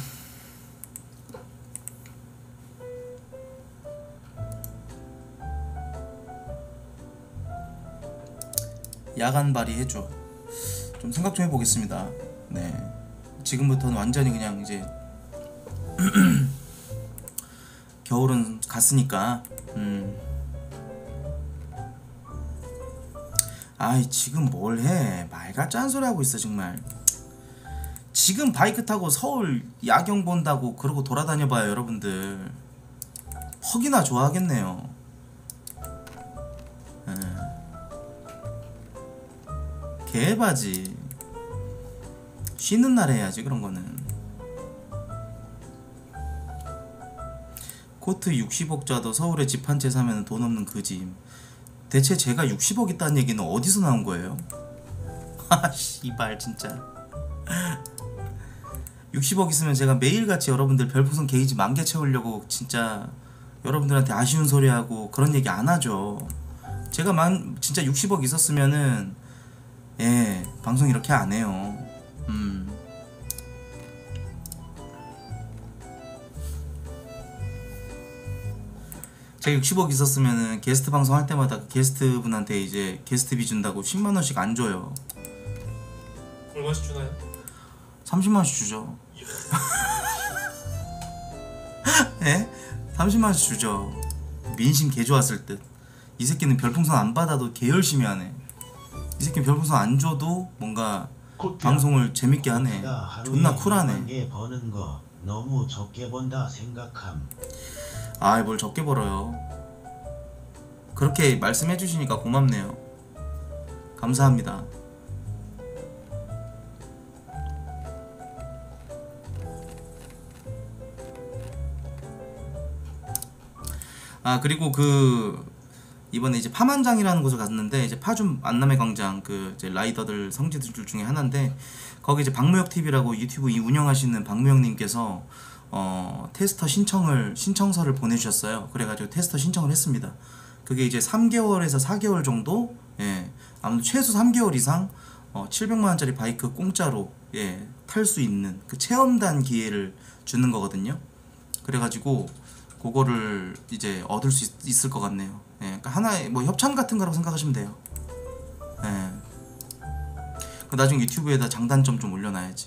야간 발휘해줘. 좀 생각 좀 해보겠습니다. 네, 지금부터는 완전히 그냥 이제 겨울은 갔으니까. 음. 아이 지금 뭘해? 말같지 않은 소리 하고 있어 정말. 지금 바이크 타고 서울 야경 본다고 그러고 돌아다녀봐요 여러분들. 퍽이나 좋아하겠네요. 에. 개바지. 쉬는 날 해야지 그런 거는. 코트 육십억짜도 서울에 집 한 채 사면 돈 없는 그짐. 대체 제가 육십억 있다는 얘기는 어디서 나온 거예요? 아 씨발 진짜. 육십억 있으면 제가 매일같이 여러분들 별풍선 게이지 만 개 채우려고 진짜 여러분들한테 아쉬운 소리하고 그런 얘기 안 하죠. 제가 만 진짜 육십억 있었으면은 예 방송 이렇게 안 해요. 음. 제가 육십억 있었으면은 게스트 방송 할 때마다 게스트 분한테 이제 게스트비 준다고 십만 원씩 안 줘요. 얼마씩 주나요? 삼십만 원씩 주죠. 예? 삼십만 원씩 주죠. 민심 개 좋았을 듯. 이 새끼는 별풍선 안 받아도 개 열심히 하네. 이 새끼 별풍선 안 줘도 뭔가 코트야. 방송을 재밌게 하네. 내가 하루에 존나 쿨하네. 육만 개 버는 거 너무 적게 번다 생각함. 아이 뭘 적게 벌어요. 그렇게 말씀해 주시니까 고맙네요. 감사합니다. 아 그리고 그 이번에 이제 파만장이라는 곳을 갔는데 이제 파주 안남의 광장 그 이제 라이더들 성지들 중에 하나인데 거기 이제 박무혁 티비라고 유튜브 이 운영하시는 박무혁님께서 어 테스터 신청을 신청서를 보내주셨어요. 그래가지고 테스터 신청을 했습니다. 그게 이제 삼 개월에서 사 개월 정도 예 아무튼 최소 삼 개월 이상 어 칠백만 원짜리 바이크 공짜로 예 탈 수 있는 그 체험단 기회를 주는 거거든요. 그래가지고 그거를 이제 얻을 수 있, 있을 것 같네요. 예, 그러니까 하나의 뭐 협찬 같은 거라고 생각하시면 돼요. 예. 나중에 유튜브에다 장단점 좀 올려놔야지.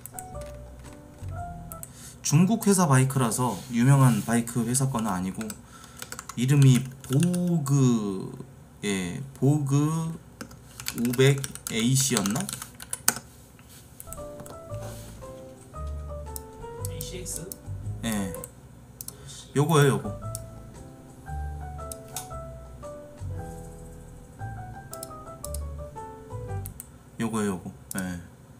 중국 회사 바이크라서 유명한 바이크 회사 거는 아니고 이름이 보그 예 보그 오백 에이씨였나? 에이씨엑스? 예. 요거예요 요거. 요거예요 요거. 예.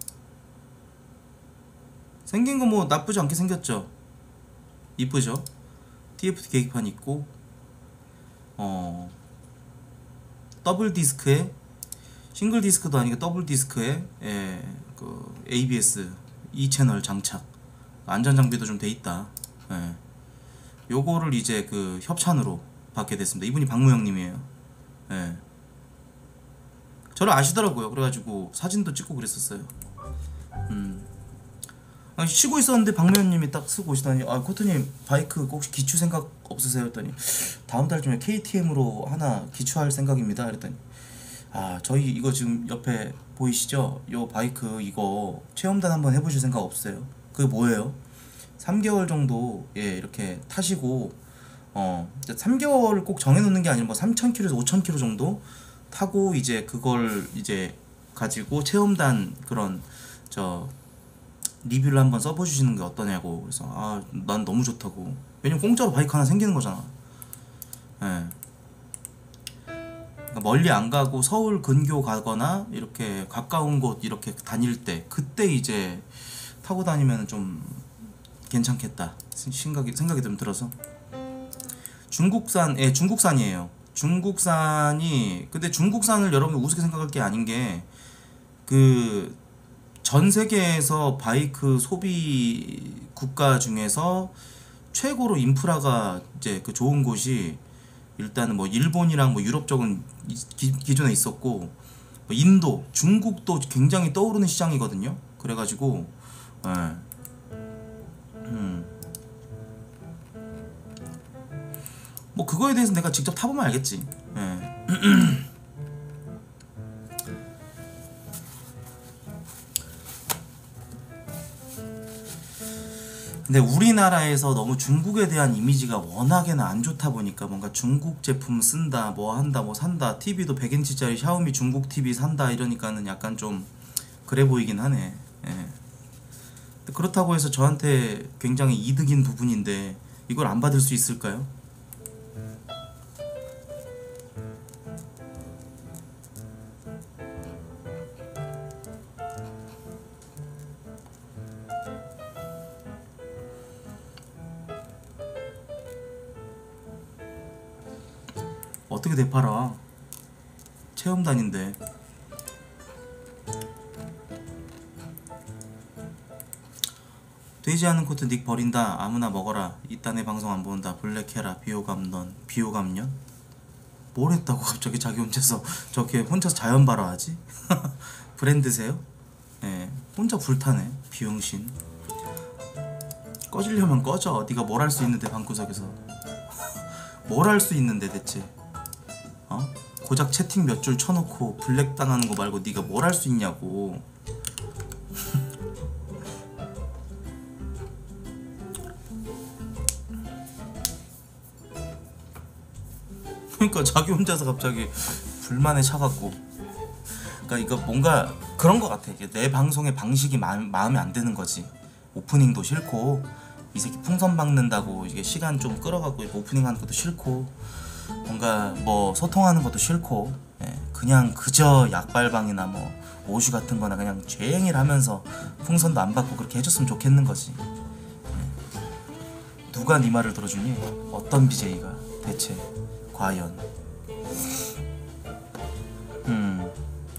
생긴 거 뭐 나쁘지 않게 생겼죠. 이쁘죠. 티에프티 계기판 있고 어 더블 디스크에 싱글 디스크도 아니고 더블 디스크에 예, 그 에이비에스 이 채널 장착 안전 장비도 좀 돼 있다. 예. 요거를 이제 그 협찬으로 받게 됐습니다. 이분이 박무영님이에요. 예. 저를 아시더라고요. 그래가지고 사진도 찍고 그랬었어요. 음. 아니, 쉬고 있었는데 박무영님이 딱 쓰고 오시더니 아 코트님 바이크 혹시 기추 생각 없으세요? 했더니 다음 달쯤에 케이티엠으로 하나 기추할 생각입니다. 그랬더니 아 저희 이거 지금 옆에 보이시죠? 요 바이크 이거 체험단 한번 해보실 생각 없으세요? 그게 뭐예요? 삼 개월 정도 예 이렇게 타시고 어 삼 개월을 꼭 정해놓는 게 아니라 뭐 삼천 킬로미터에서 오천 킬로미터 정도 타고 이제 그걸 이제 가지고 체험단 그런 저 리뷰를 한번 써보시는 게 어떠냐고. 그래서 아 난 너무 좋다고. 왜냐면 공짜로 바이크 하나 생기는 거잖아. 예. 그러니까 멀리 안 가고 서울 근교 가거나 이렇게 가까운 곳 이렇게 다닐 때 그때 이제 타고 다니면 좀 괜찮겠다 생각이 생각이 좀 들어서. 중국산 예 중국산이에요. 중국산이 근데 중국산을 여러분 우습게 생각할 게 아닌 게 그 전 세계에서 바이크 소비 국가 중에서 최고로 인프라가 이제 그 좋은 곳이 일단은 뭐 일본이랑 뭐 유럽 쪽은 기, 기존에 있었고 뭐 인도, 중국도 굉장히 떠오르는 시장이거든요. 그래가지고 예. 음. 뭐 그거에 대해서 내가 직접 타보면 알겠지. 예. 근데 우리나라에서 너무 중국에 대한 이미지가 워낙에는 안 좋다 보니까 뭔가 중국 제품 쓴다, 뭐 한다, 뭐 산다, 티비도 백 인치짜리 샤오미 중국 티비 산다 이러니까는 약간 좀 그래 보이긴 하네. 예. 그렇다고 해서 저한테 굉장히 이득인 부분인데 이걸 안 받을 수 있을까요? 어떻게 되팔아? 체험단인데. 되지 않은 코트 닉 버린다. 아무나 먹어라. 이딴 애 방송 안 본다. 블랙해라. 비호감 넌. 비호감 년? 뭘 했다고 갑자기 자기 혼자서 저렇게 혼자서 자연 발화하지? 브랜드세요? 예, 혼자 불타네. 비용신. 꺼지려면 꺼져. 네가 뭘 할 수 있는데 방구석에서. 뭘 할 수 있는데 대체? 어? 고작 채팅 몇 줄 쳐놓고 블랙 당하는 거 말고 네가 뭘 할 수 있냐고. 그러니까 자기 혼자서 갑자기 불만에 차갖고. 그러니까 이거 뭔가 그런 거 같아. 이게 내 방송의 방식이 마, 마음에 안 드는 거지. 오프닝도 싫고 이 새끼 풍선 박는다고 이게 시간 좀 끌어갖고 오프닝 하는 것도 싫고 뭔가 뭐 소통하는 것도 싫고, 예, 그냥 그저 약발방이나 뭐 오슈 같은 거나 그냥 죄행일 하면서 풍선도 안 받고 그렇게 해줬으면 좋겠는 거지. 예. 누가 네 말을 들어주니? 어떤 비제이가 대체 과연. 음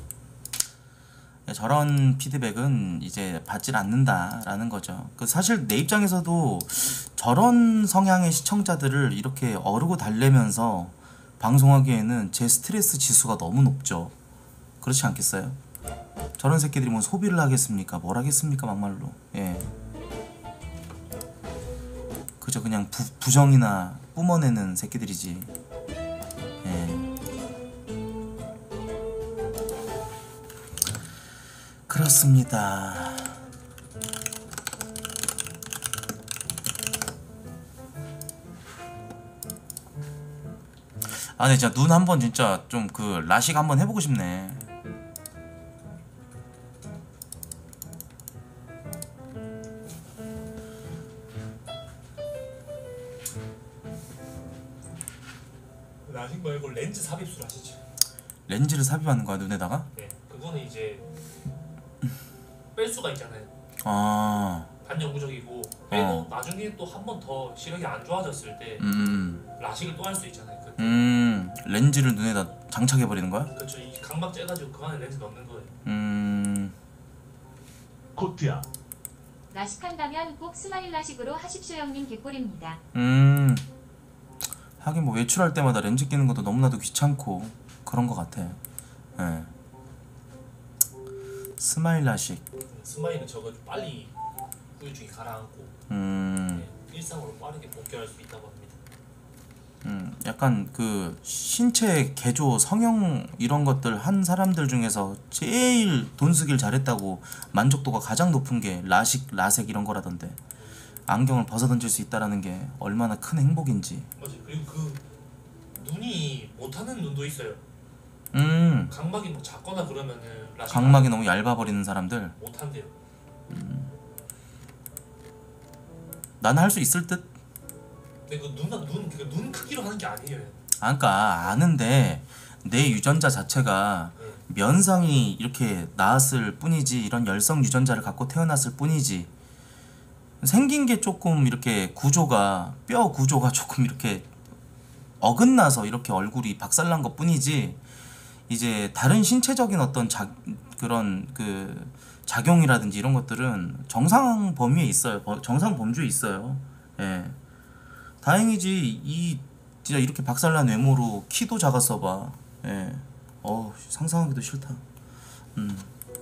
저런 피드백은 이제 받질 않는다라는 거죠. 그 사실 내 입장에서도 저런 성향의 시청자들을 이렇게 어르고 달래면서 방송하기에는 제 스트레스 지수가 너무 높죠. 그렇지 않겠어요? 저런 새끼들이 뭐 소비를 하겠습니까? 뭘 하겠습니까? 막말로. 예. 그저 그냥 부, 부정이나 뿜어내는 새끼들이지. 예. 그렇습니다. 아, 네, 진짜 눈 한번 진짜 좀 그 라식 한번 해보고 싶네. 라식 말고 렌즈 삽입술 아시죠? 렌즈를 삽입하는 거야 눈에다가? 네, 그거는 이제 뺄 수가 있잖아요. 아, 반영구적이고 빼고 어. 나중에 또 한 번 더 시력이 안 좋아졌을 때 음, 라식을 또 할 수 있잖아요. 그, 음, 렌즈를 눈에다 장착해 버리는 거야? 그렇죠. 이 각막 째가지고 그 안에 렌즈 넣는 거예요. 음, 코트야. 라식한다면 꼭 스마일 라식으로 하십시오 형님 개꿀입니다. 음. 하긴 뭐 외출할 때마다 렌즈 끼는 것도 너무나도 귀찮고 그런 거 같아. 예. 스마일 라식. 스마일은 저거 빨리 후유증이 가라앉고 음, 네, 일상으로 빠르게 복귀할 수 있다고 합니다. 음, 약간 그 신체 개조, 성형 이런 것들 한 사람들 중에서 제일 돈 쓰길 잘했다고 만족도가 가장 높은 게 라식, 라섹 이런 거라던데. 안경을 벗어던질 수 있다라는 게 얼마나 큰 행복인지. 맞아요. 그리고 그 눈이 못하는 눈도 있어요. 음, 각막이 뭐 작거나 그러면은 라식 각막이 너무 얇아버리는 사람들. 못한대요. 나는 할 수 있을 듯? 근데 그 눈, 눈, 그 눈 크기로 하는 게 아니에요. 아, 그니까 아는데 내 유전자 자체가 네. 면상이 이렇게 나았을 뿐이지, 이런 열성 유전자를 갖고 태어났을 뿐이지, 생긴 게 조금 이렇게 구조가, 뼈 구조가 조금 이렇게 어긋나서 이렇게 얼굴이 박살난 것 뿐이지, 이제 다른 신체적인 어떤 자, 그런 그 작용이라든지 이런 것들은 정상 범위에 있어요. 버- 정상 범주에 있어요. 예. 다행이지. 이 진짜 이렇게 박살난 외모로 키도 작았어 봐. 예. 어, 상상하기도 싫다. 음.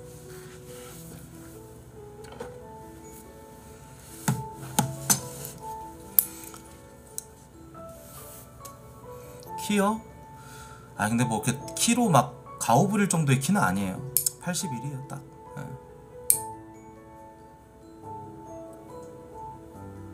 키요? 아, 근데 뭐 이렇게 키로 막 가오 부릴 정도의 키는 아니에요. 팔십일이에요 딱. 예.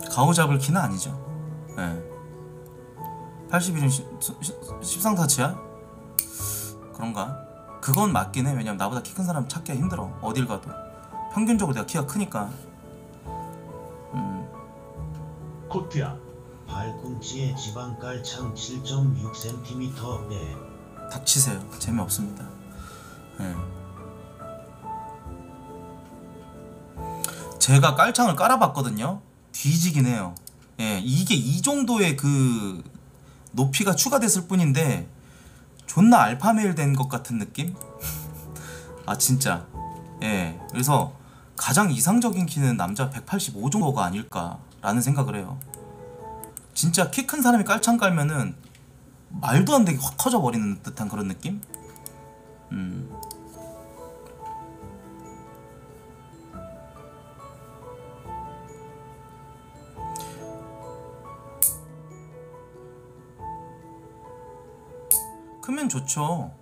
가오 잡을 키는 아니죠. 예. 팔십일은 십상타치야? 그런가? 그건 맞긴 해. 왜냐면 나보다 키 큰 사람 찾기가 힘들어. 어딜 가도 평균적으로 내가 키가 크니까. 음. 코트야. 발꿈치에 지방 깔창 칠 점 육 센티미터 배. 닥치세요. 재미없습니다. 예. 제가 깔창을 깔아봤거든요. 뒤지긴 해요. 예, 이게 이 정도의 그 높이가 추가됐을 뿐인데 존나 알파메일 된 것 같은 느낌? 아 진짜. 예, 그래서 가장 이상적인 키는 남자 백팔십오 정도가 아닐까라는 생각을 해요. 진짜 키 큰 사람이 깔창 깔면은 말도 안 되게 확 커져 버리는 듯한 그런 느낌? 음. 크면 좋죠.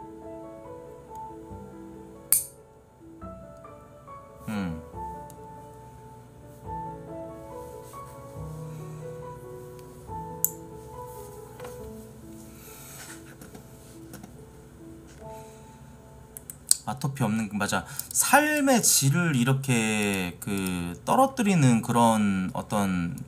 음. 아토피 없는, 맞아. 삶의 질을 이렇게 그 떨어뜨리는 그런 어떤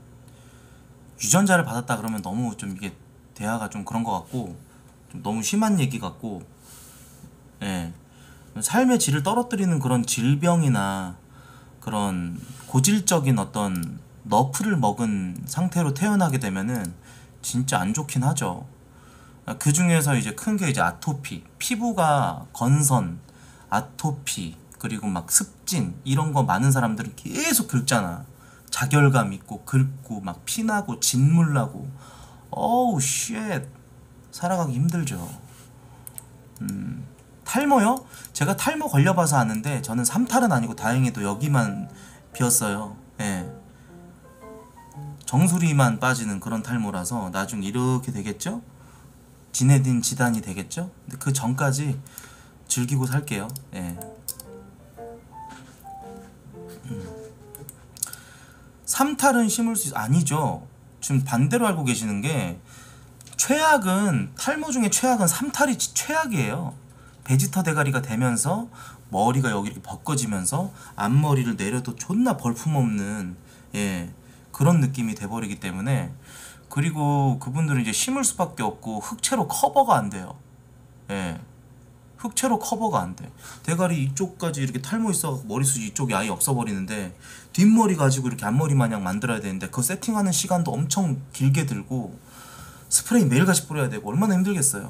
유전자를 받았다 그러면 너무 좀 이게 대화가 좀 그런 것 같고, 좀 너무 심한 얘기 같고, 예. 삶의 질을 떨어뜨리는 그런 질병이나 그런 고질적인 어떤 너프를 먹은 상태로 태어나게 되면은 진짜 안 좋긴 하죠. 그 중에서 이제 큰 게 이제 아토피, 피부가 건선, 아토피, 그리고 막 습진 이런 거 많은 사람들은 계속 긁잖아. 자결감 있고 긁고 막 피나고 진물 나고. 어우 쉣, 살아가기 힘들죠. 음, 탈모요? 제가 탈모 걸려봐서 아는데 저는 삼탈은 아니고 다행히도 여기만 비었어요. 예. 정수리만 빠지는 그런 탈모라서 나중 이렇게 되겠죠? 지네딘 지단이 되겠죠? 근데 그 전까지 즐기고 살게요. 예. 음. 삼탈은 심을 수 있... 아니죠. 지금 반대로 알고 계시는 게, 최악은, 탈모 중에 최악은 삼탈이 최악이에요. 베지터 대가리가 되면서 머리가 여기 이렇게 벗겨지면서 앞머리를 내려도 존나 볼품없는, 예, 그런 느낌이 돼버리기 때문에. 그리고 그분들은 이제 심을 수밖에 없고 흑채로 커버가 안 돼요. 예, 흑채로 커버가 안 돼. 대가리 이쪽까지 이렇게 탈모 있어 머리숱 이쪽이 아예 없어버리는데 뒷머리 가지고 이렇게 앞머리 마냥 만들어야 되는데 그거 세팅하는 시간도 엄청 길게 들고 스프레이 매일같이 뿌려야 되고 얼마나 힘들겠어요.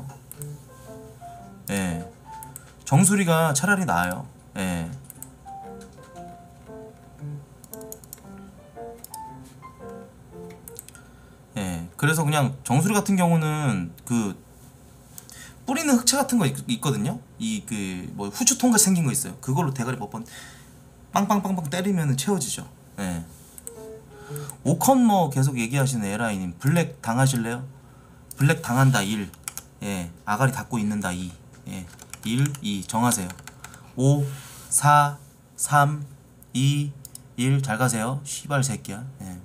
예, 정수리가 차라리 나아요. 예. 예, 그래서 그냥 정수리 같은 경우는 그 뿌리는 흑채 같은 거 있, 있거든요. 이 그 뭐 후추통 같이 생긴 거 있어요. 그걸로 대가리 몇 번 빵빵빵빵 때리면 채워지죠. 예. 오컨머 계속 얘기하시는 에라이님, 블랙 당하실래요? 블랙 당한다 일. 예, 아가리 닫고 있는다 이. 예, 일, 이 정하세요. 오, 사, 삼, 이, 일 잘 가세요. 시발 새끼야. 예.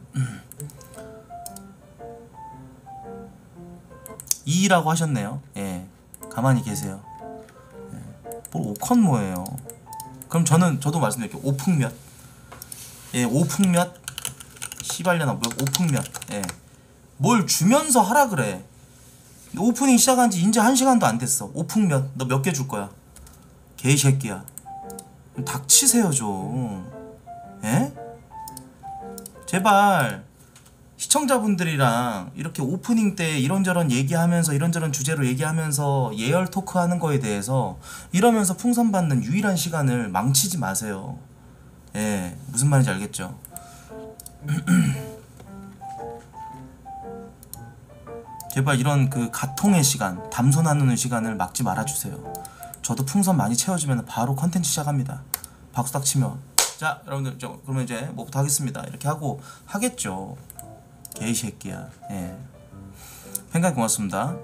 이라고 하셨네요. 예, 가만히 계세요. 예, 뭘 오컨모예요. 그럼 저는 저도 말씀드릴게요. 오풍몇. 예, 오풍몇. 시발려나 뭐야? 오풍몇. 예, 뭘 주면서 하라 그래. 오프닝 시작한 지 이제 한 시간도 안 됐어. 오풍몇. 너 몇 개 줄 거야? 개새끼야. 닥치세요 좀. 예? 제발. 시청자분들이랑 이렇게 오프닝 때 이런저런 얘기하면서 이런저런 주제로 얘기하면서 예열 토크하는 거에 대해서 이러면서 풍선 받는 유일한 시간을 망치지 마세요. 예, 무슨 말인지 알겠죠? 제발 이런 그 가통의 시간, 담소 나누는 시간을 막지 말아주세요. 저도 풍선 많이 채워지면 바로 컨텐츠 시작합니다. 박수 딱 치면. 자, 여러분들, 저 그러면 이제 뭐부터 하겠습니다. 이렇게 하고 하겠죠. 개새끼야. 예. 팬가입 고맙습니다.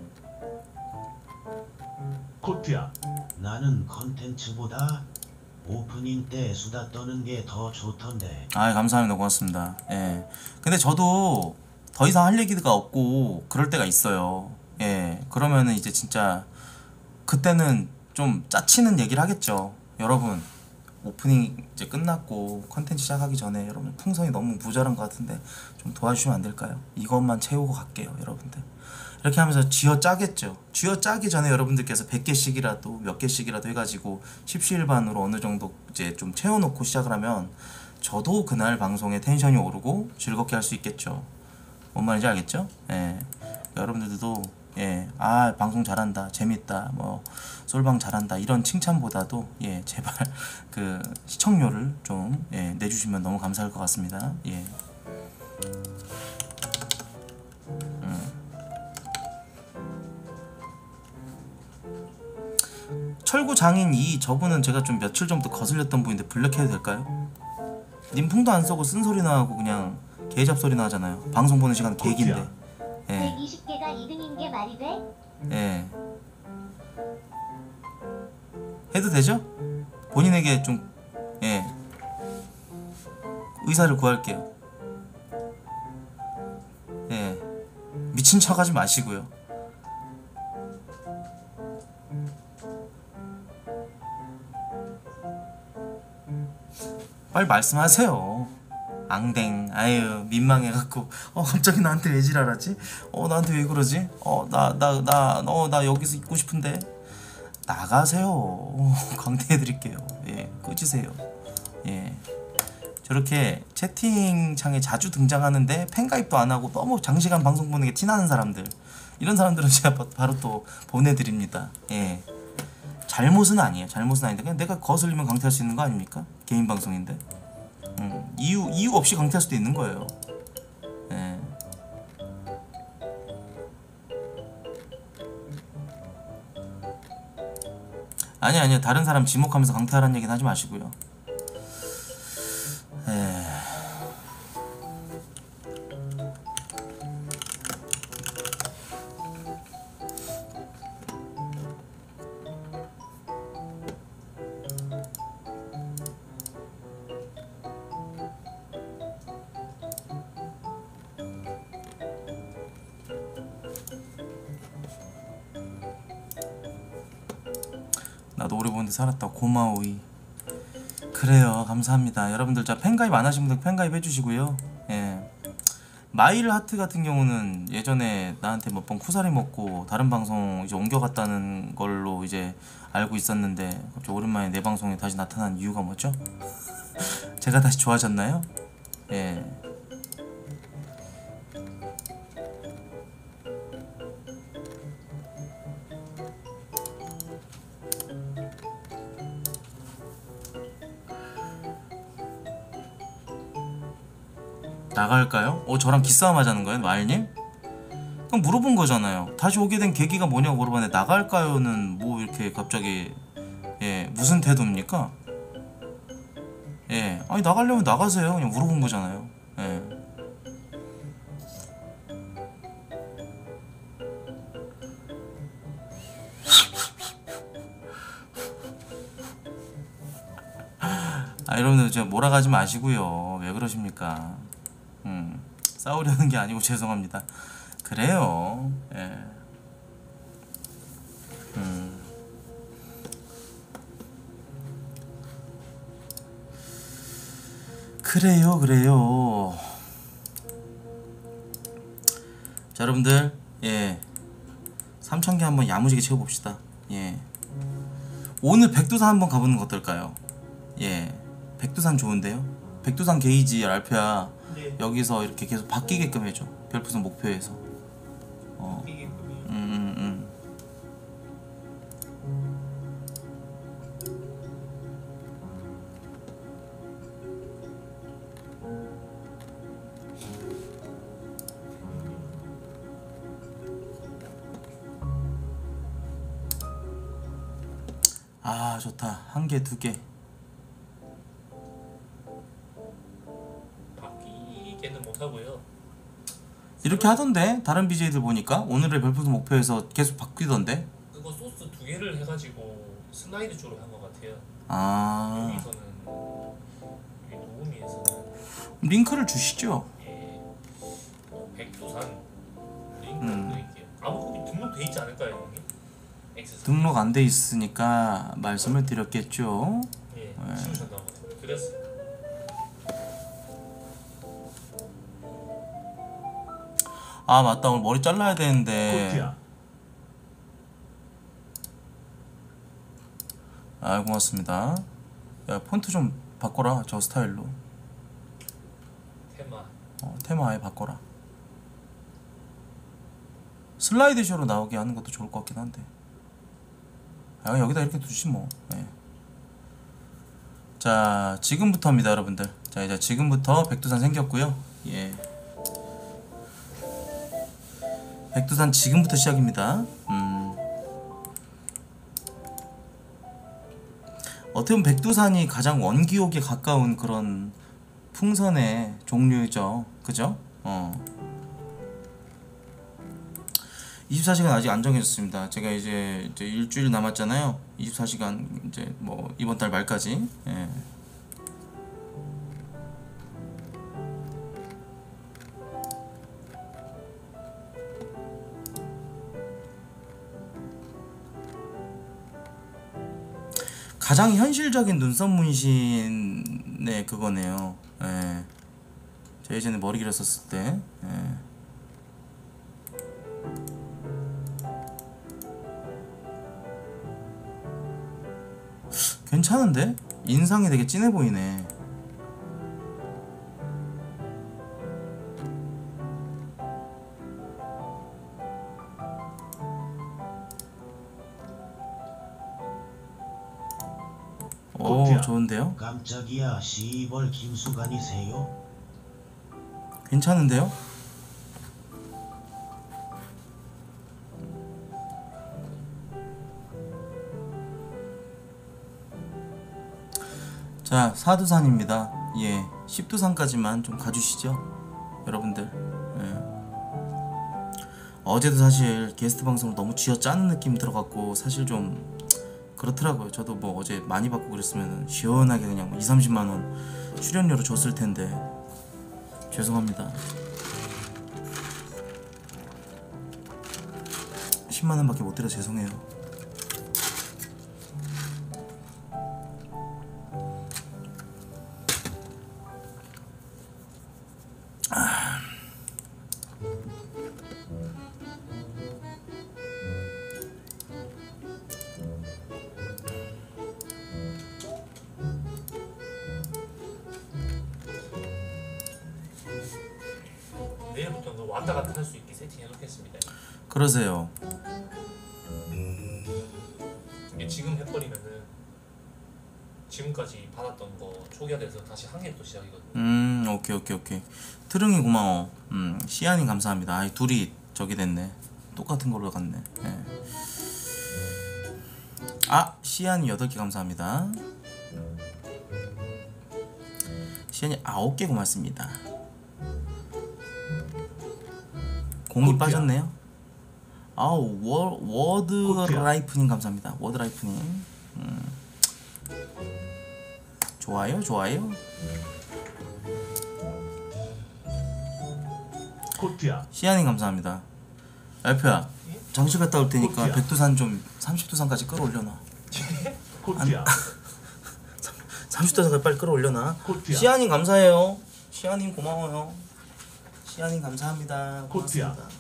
코트야. 나는 컨텐츠보다 오프닝 때 수다 떠는 게 더 좋던데. 아 감사합니다. 고맙습니다. 예. 근데 저도 더 이상 할 얘기가 없고 그럴 때가 있어요. 예. 그러면은 이제 진짜 그때는 좀 짜치는 얘기를 하겠죠. 여러분 오프닝 이제 끝났고 컨텐츠 시작하기 전에 여러분 풍선이 너무 모자란 것 같은데 좀 도와주시면 안 될까요? 이것만 채우고 갈게요 여러분들. 이렇게 하면서 쥐어 짜겠죠. 쥐어 짜기 전에 여러분들께서 백 개씩이라도 몇 개씩이라도 해가지고 십시일반으로 어느 정도 이제 좀 채워놓고 시작을 하면 저도 그날 방송에 텐션이 오르고 즐겁게 할 수 있겠죠. 뭔 말인지 알겠죠? 예. 여러분들도 예, 아 방송 잘한다, 재밌다, 뭐 솔방 잘한다 이런 칭찬보다도 예 제발 그 시청료를 좀 예, 내주시면 너무 감사할 것 같습니다. 예. 음. 철구 장인 이 저분은 제가 좀 며칠 전부터 거슬렸던 분인데 블랙해도 될까요? 님풍도 안 쏘고 쓴소리나 하고 그냥 개잡소리나 하잖아요. 방송 보는 시간 개긴데. 예. 백이십 개가 이 등인 게 말이 돼? 예. 해도 되죠? 본인에게 좀 예. 의사를 구할게요. 예. 미친 척 하지 마시고요. 빨리 말씀하세요. 앙댕 아유 민망해갖고 어 갑자기 나한테 왜 지랄하지? 어 나한테 왜 그러지? 어 나 나 나 어 나 여기서 있고 싶은데 나가세요. 강퇴해드릴게요. 예 끄지세요. 예 저렇게 채팅창에 자주 등장하는데 팬가입도 안하고 너무 장시간 방송 보는 게 티나는 사람들, 이런 사람들은 제가 바, 바로 또 보내드립니다. 예 잘못은 아니에요. 잘못은 아닌데 그냥 내가 거슬리면 강퇴할 수 있는 거 아닙니까? 개인 방송인데. 음, 이유 이유 없이 강퇴할 수도 있는 거예요. 예. 아니 아니요 다른 사람 지목하면서 강퇴하라는 얘기는 하지 마시고요. 예. 나도 오래 보는데 살았다. 고마워이. 그래요 감사합니다. 여러분들 자 팬가입 안 하신 분들 팬가입 해주시고요. 예. 마일 하트 같은 경우는 예전에 나한테 몇 번 쿠사리 먹고 다른 방송 이제 옮겨갔다는 걸로 이제 알고 있었는데 갑자기 오랜만에 내 방송에 다시 나타난 이유가 뭐죠? 제가 다시 좋아졌나요? 예. 나갈까요? 어 저랑 기싸움 하자는 거예요 마일님? 그럼 물어본 거잖아요. 다시 오게 된 계기가 뭐냐고 물어봤는데 나갈까요는 뭐 이렇게 갑자기 예 무슨 태도입니까? 예 아니 나가려면 나가세요. 그냥 물어본 거잖아요. 예. 아 여러분들 저 몰아가지 마시고요. 왜 그러십니까? 음, 싸우려는 게 아니고 죄송합니다. 그래요. 예. 음. 그래요, 그래요. 자, 여러분들, 예. 삼천 개 한번 야무지게 채워봅시다. 예. 오늘 백두산 한번 가보는 거 어떨까요? 예. 백두산 좋은데요? 백두산 게이지 알표야. 네. 여기서 이렇게 계속 바뀌게끔 해줘. 별풍선 목표에서. 어. 이게끔이요. 음, 음, 음. 아 좋다. 한 개, 두 개. 바뀌게는 못하고요. 이렇게 하던데 다른 비제이들 보니까 오늘의 별풍선 목표에서 계속 바뀌던데. 그거 소스 두 개를 해가지고 슬라이드 쪽으로 한 것 같아요. 아 여기서는 여기 도우미에서는 링크를 주시죠. 예, 어, 백두산 링크 음. 드릴게요. 아마 거기 등록돼 있지 않을까요, 형님? 엑스 등록 안 돼 있으니까 말씀을 드렸겠죠. 예, 네. 치우셨다고 드렸어요. 아 맞다, 오늘 머리 잘라야 되는데. 코트야. 아 고맙습니다. 야 폰트 좀 바꿔라, 저 스타일로. 테마. 어, 테마 아예 바꿔라. 슬라이드 쇼로 나오게 하는 것도 좋을 것 같긴 한데. 아 여기다 이렇게 두지 뭐. 예. 자 지금부터입니다 여러분들. 자 이제 지금부터 백두산 생겼고요. 예. 백두산 지금부터 시작입니다. 음. 어떻게 보면 백두산이 가장 원기옥에 가까운 그런 풍선의 종류죠. 그죠? 어. 이십사 시간 아직 안 정해졌습니다. 제가 이제, 이제 일주일 남았잖아요. 이십사 시간 이제 뭐 이번 달 말까지. 예. 가장 현실적인 눈썹 문신의 그거네요. 예. 제가 예전에 머리 길었었을 때. 예. 괜찮은데? 인상이 되게 진해 보이네. 오 어때요? 좋은데요? 깜짝이야 시벌 김수관이세요? 괜찮은데요? 자 사두산입니다. 예, 십두산까지만 좀 가주시죠 여러분들. 예. 어제도 사실 게스트 방송을 너무 쥐어짜는 느낌 들어갔고 사실 좀 그렇더라고요. 저도 뭐 어제 많이 받고 그랬으면 시원하게 그냥 이삼십만원 출연료로 줬을 텐데 죄송합니다. 십만원밖에 못 드려 죄송해요. 내일부터는 왔다 갔다 할 수 있게 세팅해 놓겠습니다. 그러세요. 이게 지금 해버리면은 지금까지 받았던 거 초기화돼서 다시 한 개 또 시작이거든요. 음 오케이 오케이 오케이. 트릉이 고마워. 음 시안이 감사합니다. 아이 둘이 저기 됐네. 똑같은 걸로 갔네. 예. 아 시안이 여덟 개 감사합니다. 시안이 아홉 개 고맙습니다. 공이 코트야. 빠졌네요. 아우 워, 워드 코트야. 라이프님 감사합니다. 워드 라이프님. 음. 좋아요 좋아요. 코트야. 시안이 감사합니다. 알프야 장실 갔다 올 테니까 코트야. 백두산 좀 삼십두산까지 끌어올려놔. 코트야. 삼십두산까지 빨리 끌어올려놔. 코트야. 시안이 감사해요. 시안님 고마워요. 시안님 감사합니다. 코트야. 고맙습니다.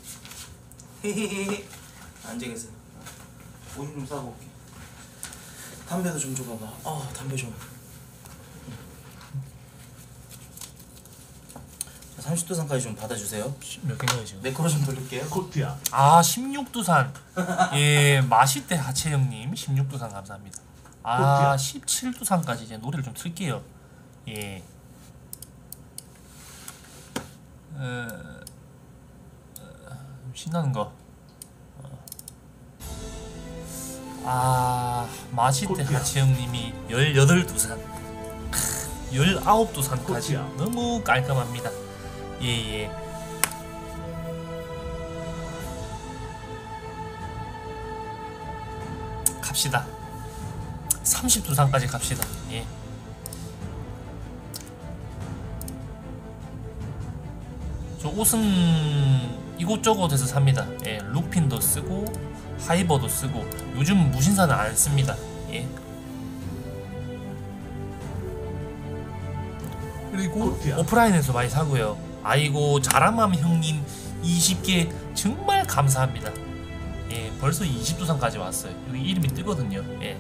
헤헤헤. 앉아 계세요. 오줌 좀 싸고 올게. 담배도 좀 줘봐봐. 아 담배 좀. 자, 삼십두산까지 좀 받아주세요. 몇 개인가요 지금? 매크로 좀 돌릴게요. 코트야. 아 십육두산. 예 맛있대 하채 형님 십육두산 감사합니다. 아 코트야. 십칠두산까지 이제 노래를 좀 틀게요. 예. 어, 어, 신나는 거. 어. 아 맛있대 코트야. 하채 형님이 열여덟 두산. 열아홉 두산까지 코트야. 너무 깔끔합니다. 예예. 갑시다. 삼십두 상까지 갑시다. 예. 저 옷은 이곳저곳에서 삽니다. 예, 루핀도 쓰고 하이버도 쓰고 요즘 무신사는 안 씁니다. 예. 그리고 코트야. 오프라인에서 많이 사고요. 아이고 자라맘 형님 이십 개 정말 감사합니다. 예, 벌써 이십두 상까지 왔어요. 여기 이름이 뜨거든요. 예.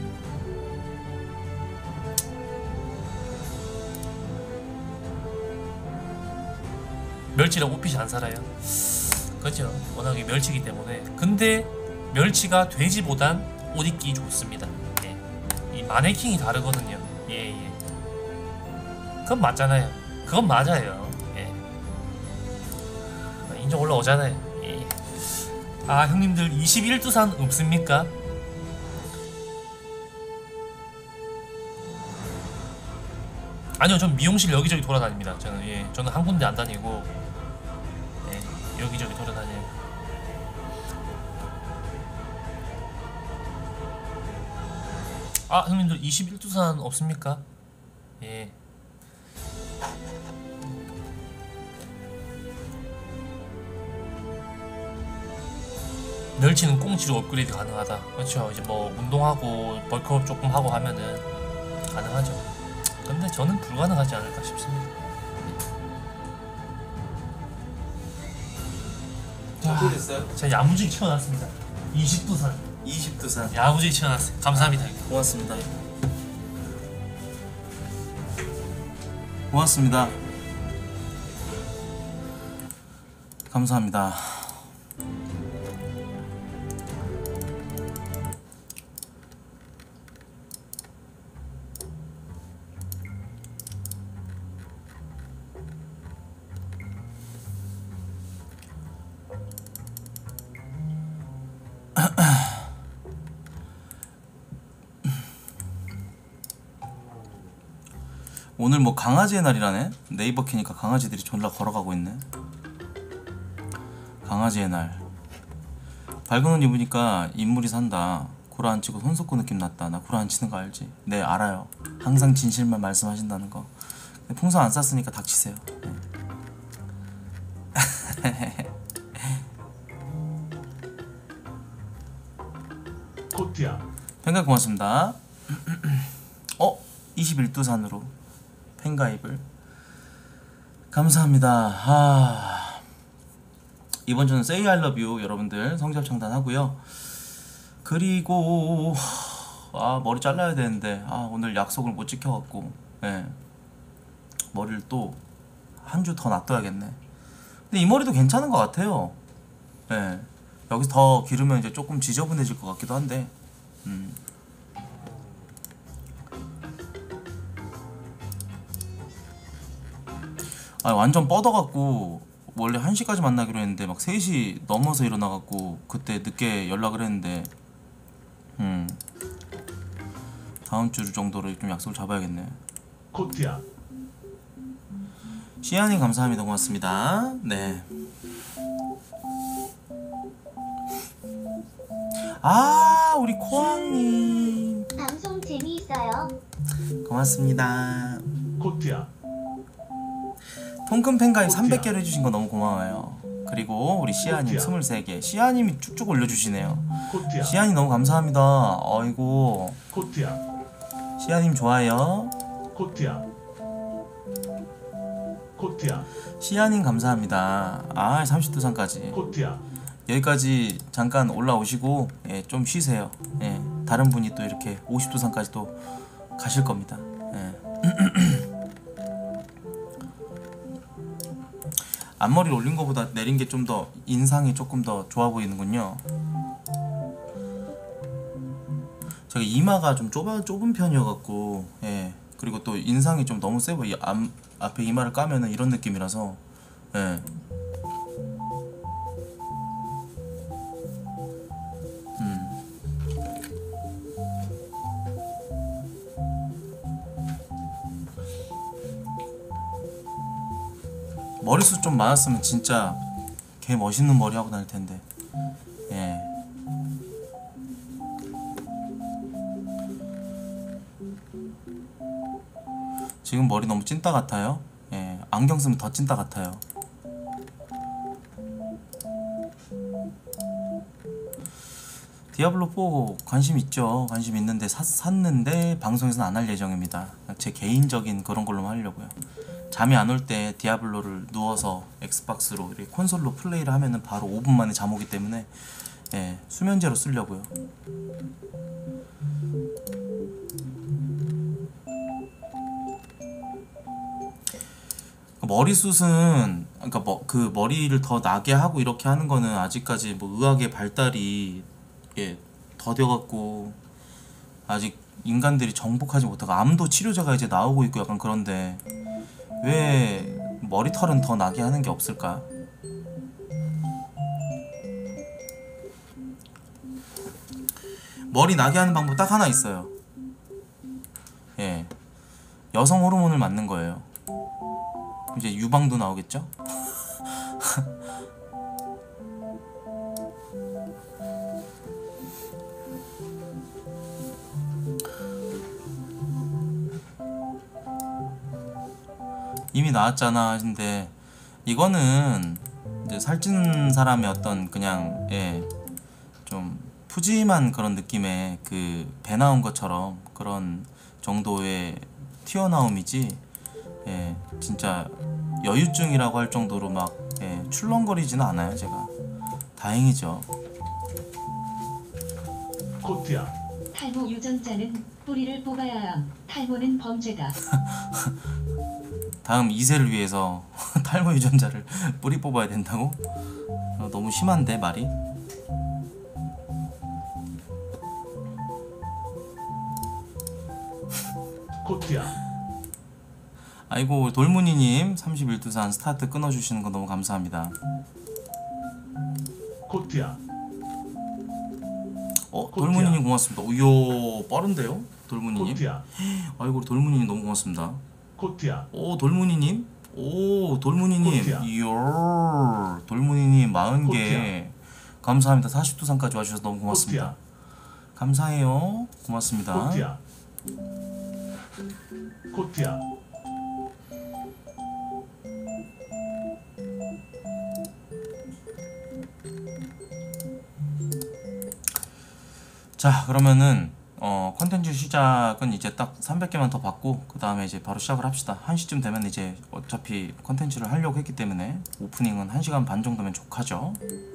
멸치랑 오핏이 안 살아요. 그렇죠. 워낙에 멸치기 때문에. 근데 멸치가 돼지보단 옷 입기 좋습니다. 예. 이 마네킹이 다르거든요. 예, 예. 그건 맞잖아요. 그건 맞아요. 예. 인정 올라오잖아요. 예. 아, 형님들 이십일 두산 없습니까? 아니요, 전 미용실 여기저기 돌아다닙니다. 저는 예, 저는 한 군데 안 다니고 예, 여기저기 돌아다녀요. 아, 형님들 이십일 두산 없습니까? 예. 멸치는 꽁치로 업그레이드 가능하다. 그렇죠. 이제 뭐 운동하고 벌크업 조금 하고 하면은 가능하죠. 근데 저는 불가능하지 않을까 싶습니다. 어떻게 됐어요? 제가 야무지게 채워놨습니다. 이십 두산 이십 두산. 야무지게 채워놨어요. 감사합니다. 고맙습니다. 고맙습니다. 감사합니다. 오늘 뭐 강아지의 날이라네? 네이버 키니까 강아지들이 존나 걸어가고 있네. 강아지의 날. 밝은 옷 입으니까 인물이 산다. 구라 안 치고 손 쏟고 느낌 났다. 나 구라 안 치는 거 알지? 네, 알아요. 항상 진실만 말씀하신다는 거. 근데 풍선 안 쌌으니까 닥치세요. 네. 코트야. 팬가입 고맙습니다. 어? 이십일 두산으로 팬가입을 감사합니다. 아... 이번 주는 Say I Love You 여러분들 성적 창단하고요. 그리고 아 머리 잘라야 되는데 아 오늘 약속을 못 지켜갖고 예. 머리를 또 한 주 더 놔둬야겠네. 근데 이 머리도 괜찮은 것 같아요. 예. 여기서 더 기르면 이제 조금 지저분해질 것 같기도 한데 음. 아 완전 뻗어갖고 원래 한 시까지 만나기로 했는데 막 세 시 넘어서 일어나갖고 그때 늦게 연락을 했는데 음 다음 주 정도로 좀 약속을 잡아야겠네. 코트야. 시아님 감사합니다. 고맙습니다. 네. 아 우리 코아님 방송 재미있어요. 고맙습니다. 코트야. 통큰 팬가입 삼백 개를 해주신 거 너무 고마워요. 그리고 우리 시아님 스물세 개. 시아님이 쭉쭉 올려주시네요. 코트야. 시아님 너무 감사합니다. 어이구 코트야. 시아님 좋아요. 코트야. 코트야. 시아님 감사합니다. 아 삼십두 상까지 코트야. 여기까지 잠깐 올라오시고 예, 좀 쉬세요. 예, 다른 분이 또 이렇게 오십두 상까지 또 가실 겁니다. 예. 앞머리를 올린 것보다 내린 게 좀 더 인상이 조금 더 좋아 보이는군요. 제가 이마가 좀 좁아, 좁은 편이어갖고 예. 그리고 또 인상이 좀 너무 세 보여. 이 앞, 앞에 이마를 까면은 이런 느낌이라서 예. 음. 머리숱 좀 많았으면 진짜 개 멋있는 머리 하고 다닐 텐데. 예. 지금 머리 너무 찐따 같아요. 예, 안경 쓰면 더 찐따 같아요. 디아블로 사 관심 있죠. 관심 있는데 사, 샀는데 방송에서는 안 할 예정입니다. 제 개인적인 그런 걸로만 하려고요. 잠이 안 올 때 디아블로를 누워서 엑스박스로 이렇게 콘솔로 플레이를 하면은 바로 오 분 만에 잠 오기 때문에 예, 수면제로 쓰려고요. 머리숱은 그러니까 뭐 그 머리를 더 나게 하고 이렇게 하는 거는 아직까지 뭐 의학의 발달이 예, 더뎌갖고 아직 인간들이 정복하지 못하고 암도 치료제가 이제 나오고 있고 약간 그런데 왜 머리털은 더 나게 하는 게 없을까? 머리 나게 하는 방법 딱 하나 있어요. 예, 여성 호르몬을 맞는 거예요. 이제 유방도 나오겠죠? 이미 나왔잖아 하신데 이거는 이제 살찐 사람의 어떤 그냥 예, 좀 푸짐한 그런 느낌의 그 배 나온 것처럼 그런 정도의 튀어나옴이지 예, 진짜 여유증이라고 할 정도로 막 예, 출렁거리지는 않아요. 제가 다행이죠. 코트야. 탈모 유전자는 뿌리를 뽑아야 함. 탈모는 범죄다. 다음 이 세를 위해서 탈모 유전자를 뿌리 뽑아야 된다고? 어, 너무 심한데 말이? 코트야. 아이고 돌무니님 삼십일 두산 스타트 끊어주시는 거 너무 감사합니다. 코트야. 어 돌무니님 고맙습니다. 이야 빠른데요? 돌무니님. 코트야. 아이고 돌무니님 너무 고맙습니다. 코트야. 오 돌무니님. 오 돌무니님. 코트야. 이야 돌무니님 마흔 개 코트야. 감사합니다. 사십 두산까지 와주셔서 너무 고맙습니다. 코트야. 감사해요. 고맙습니다. 코트야. 코트야. 자 그러면은 어 컨텐츠 시작은 이제 딱 삼백 개만 더 받고 그 다음에 이제 바로 시작을 합시다. 한 시쯤 되면 이제 어차피 컨텐츠를 하려고 했기 때문에 오프닝은 한 시간 반 정도면 족하죠.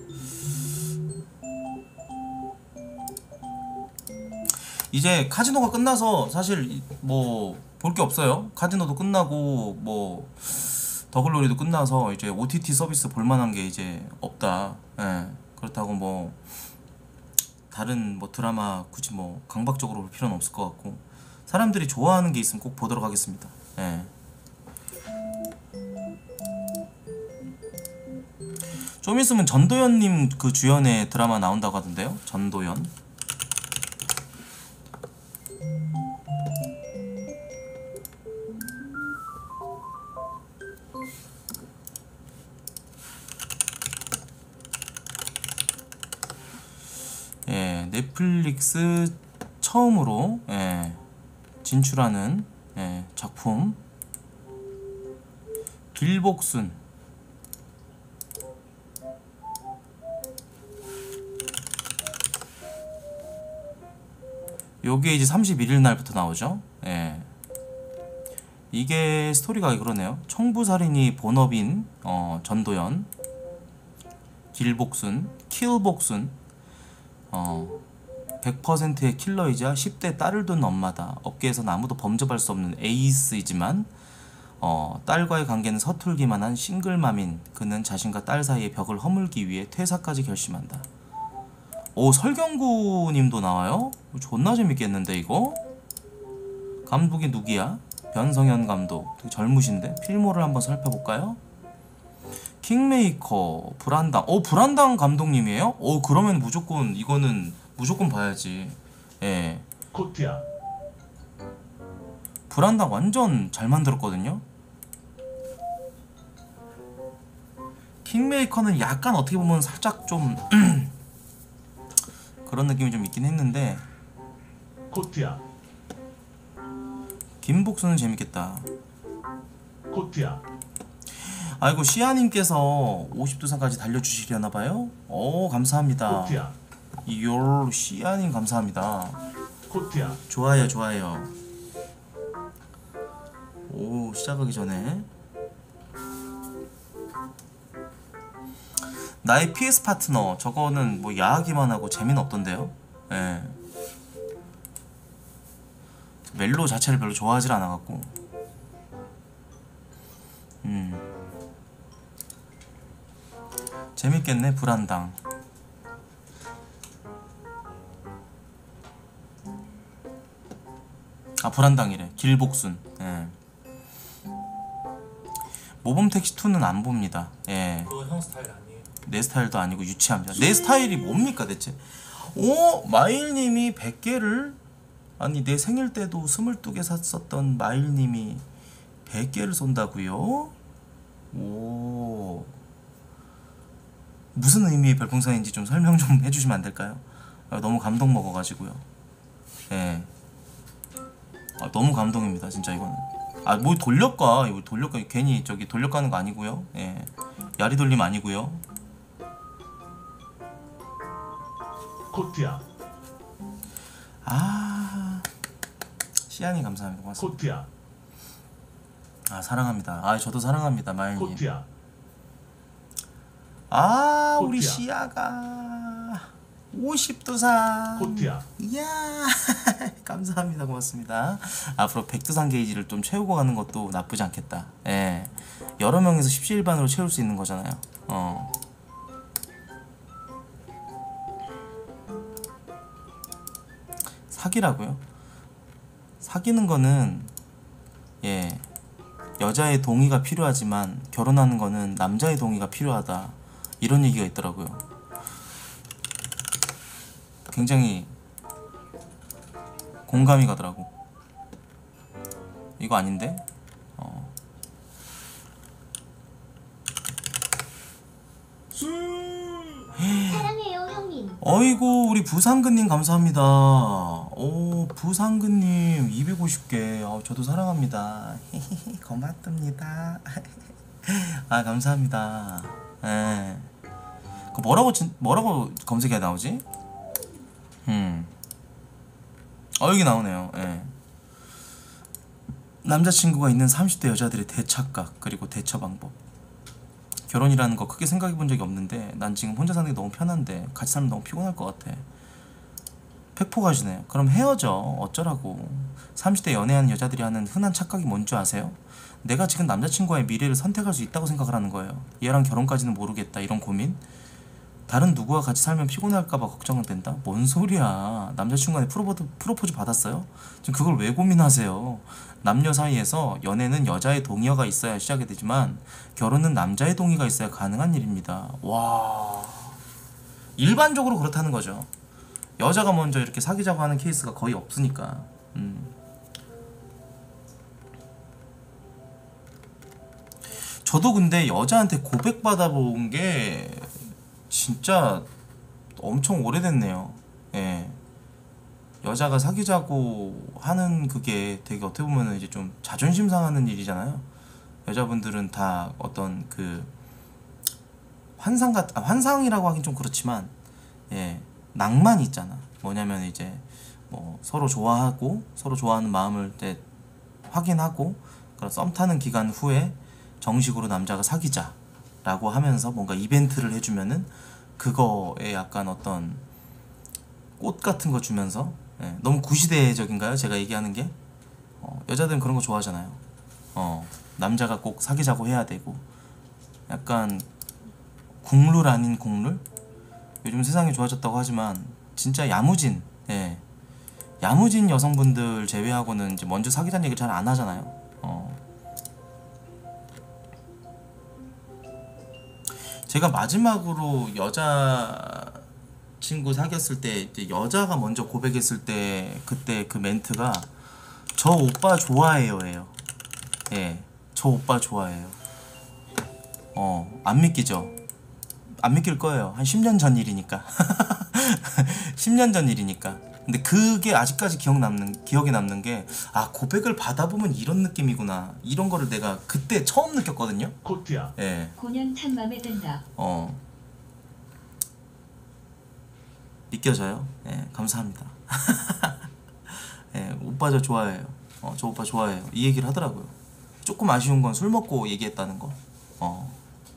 이제 카지노가 끝나서 사실 뭐 볼 게 없어요. 카지노도 끝나고 뭐 더글로리도 끝나서 이제 오티티 서비스 볼만한 게 이제 없다. 예. 그렇다고 뭐 다른 뭐 드라마 굳이 뭐 강박적으로 볼 필요는 없을 것 같고 사람들이 좋아하는 게 있으면 꼭 보도록 하겠습니다. 예. 좀 있으면 전도연님 그 주연의 드라마 나온다고 하던데요. 전도연. 예, 넷플릭스 처음으로 예, 진출하는 예, 작품 길복순. 요게 이제 삼십일 일 날부터 나오죠. 예. 이게 스토리가 그러네요. 청부살인이 본업인 어, 전도연, 길복순, 킬복순. 어, 백 퍼센트의 킬러이자 십 대 딸을 둔 엄마다. 업계에선 아무도 범접할 수 없는 에이스이지만 어, 딸과의 관계는 서툴기만 한 싱글맘인 그는 자신과 딸 사이의 벽을 허물기 위해 퇴사까지 결심한다. 오 설경구님도 나와요? 존나 재밌겠는데 이거? 감독이 누구야? 변성현 감독. 되게 젊으신데? 필모를 한번 살펴볼까요? 킹메이커, 불안당. 어 불안당 감독님이에요? 어 그러면 무조건 이거는 무조건 봐야지. 예. 코트야. 불안당 완전 잘 만들었거든요. 킹메이커는 약간 어떻게 보면 살짝 좀 그런 느낌이 좀 있긴 했는데 코트야. 김복수는 재밌겠다. 코트야. 아이고 시아님께서 오십 두산까지 달려주시려나봐요. 오 감사합니다. 코트야. 이요 시아님 감사합니다. 코트야. 좋아요 좋아요. 오 시작하기 전에 나의 피에스 파트너 저거는 뭐 야하기만 하고 재미는 없던데요. 예. 멜로 자체를 별로 좋아하질 않아갖고 음 재밌겠네. 불안당. 아 불안당이래. 길복순. 예. 모범택시이는 안 봅니다. 예. 그거 형 스타일 아니에요. 내 스타일도 아니고 유치합니다. 내 스타일이 뭡니까 대체? 오 마일님이 백 개를 아니 내 생일 때도 스물두 개 샀었던 마일님이 백 개를 쏜다고요? 오 무슨 의미의 별풍선인지 좀 설명 좀 해주시면 안 될까요? 아, 너무 감동 먹어가지고요. 예. 아, 너무 감동입니다 진짜 이거는. 아 뭐 돌려가 이거 돌려가 괜히 저기 돌려가는 거 아니고요. 예. 야리 돌림 아니고요. 코트야. 아 시안이 감사합니다. 고맙습니다. 코트야. 아 사랑합니다. 아 저도 사랑합니다 마일님. 코트야. 아 우리 코트야. 시아가 오십 두산. 코트야. 이야 감사합니다. 고맙습니다. 앞으로 백 두산 게이지를 좀 채우고 가는 것도 나쁘지 않겠다. 예. 여러 명에서 십시일반으로 채울 수 있는 거잖아요. 어. 사기라고요? 사귀는 거는 예 여자의 동의가 필요하지만 결혼하는 거는 남자의 동의가 필요하다 이런 얘기가 있더라고요. 굉장히 공감이 가더라고. 이거 아닌데? 어. 사랑해요 형님. 어이구 우리 부상근님 감사합니다. 오 부상근님 이백오십 개. 어, 저도 사랑합니다. 고맙습니다. 아 감사합니다. 예. 그 뭐라고 진, 뭐라고 검색해야 나오지? 음. 어 여기 나오네요. 예. 남자친구가 있는 삼십 대 여자들의 대착각 그리고 대처 방법. 결혼이라는 거 크게 생각해 본 적이 없는데 난 지금 혼자 사는 게 너무 편한데 같이 살면 너무 피곤할 것 같아. 팩포가시네요. 그럼 헤어져. 어쩌라고. 삼십 대 연애하는 여자들이 하는 흔한 착각이 뭔지 아세요? 내가 지금 남자친구와의 미래를 선택할 수 있다고 생각을 하는 거예요. 얘랑 결혼까지는 모르겠다 이런 고민? 다른 누구와 같이 살면 피곤할까봐 걱정은 된다? 뭔 소리야. 남자친구한테 프로포즈, 프로포즈 받았어요? 지금 그걸 왜 고민하세요? 남녀 사이에서 연애는 여자의 동의가 있어야 시작이 되지만 결혼은 남자의 동의가 있어야 가능한 일입니다. 와 일반적으로 그렇다는 거죠. 여자가 먼저 이렇게 사귀자고 하는 케이스가 거의 없으니까. 음. 저도 근데 여자한테 고백받아본 게 진짜 엄청 오래됐네요. 예. 여자가 사귀자고 하는 그게 되게 어떻게 보면은 이제 좀 자존심 상하는 일이잖아요. 여자분들은 다 어떤 그 환상 같 아, 환상이라고 하긴 좀 그렇지만 예 낭만이 있잖아. 뭐냐면 이제 뭐 서로 좋아하고 서로 좋아하는 마음을 이제 확인하고 그런 썸 타는 기간 후에 정식으로 남자가 사귀자라고 하면서 뭔가 이벤트를 해주면은 그거에 약간 어떤 꽃 같은 거 주면서 예, 너무 구시대적인가요? 제가 얘기하는 게 어, 여자들은 그런 거 좋아하잖아요. 어, 남자가 꼭 사귀자고 해야 되고 약간 국룰 아닌 국룰? 요즘 세상이 좋아졌다고 하지만 진짜 야무진 예, 야무진 여성분들 제외하고는 이제 먼저 사귀자는 얘기를 잘 안 하잖아요. 어. 제가 마지막으로 여자 친구 사귀었을 때 이제 여자가 먼저 고백했을 때 그때 그 멘트가 저 오빠 좋아해요예요. 예, 저 오빠 좋아해요. 어, 안 믿기죠? 안 믿길 거예요. 한 십 년 전 일이니까. 십 년 전 일이니까. 근데 그게 아직까지 기억 남는 기억에 남는 게 아 고백을 받아보면 이런 느낌이구나 이런 거를 내가 그때 처음 느꼈거든요. 코트야. 예. 고년 참 맘에 든다. 어. 느껴져요. 예, 감사합니다. 예, 오빠 저 좋아해요. 어, 저 오빠 좋아해요. 이 얘기를 하더라고요. 조금 아쉬운 건 술 먹고 얘기했다는 거. 어.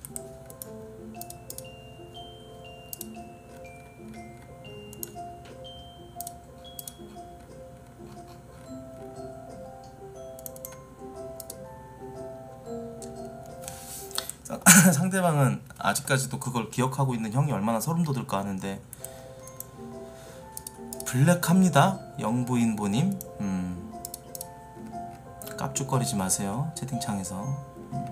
상대방은 아직까지도 그걸 기억하고 있는 형이 얼마나 소름 돋을까 하는데 블랙합니다 영부인보님. 음. 깝죽거리지 마세요 채팅창에서. 음.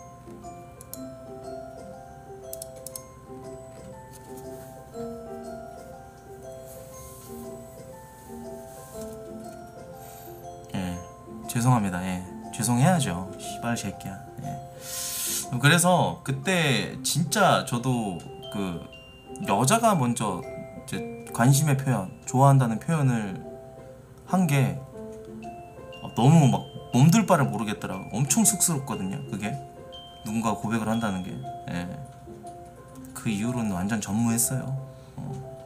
예, 죄송합니다. 예, 죄송해야죠. 씨발 새끼야. 예. 그래서 그때 진짜 저도 그 여자가 먼저 이제 관심의 표현, 좋아한다는 표현을 한 게 너무 막 몸둘 바를 모르겠더라고. 엄청 쑥스럽거든요. 그게 누군가 고백을 한다는 게. 예. 그 이후로는 완전 전무했어요. 어.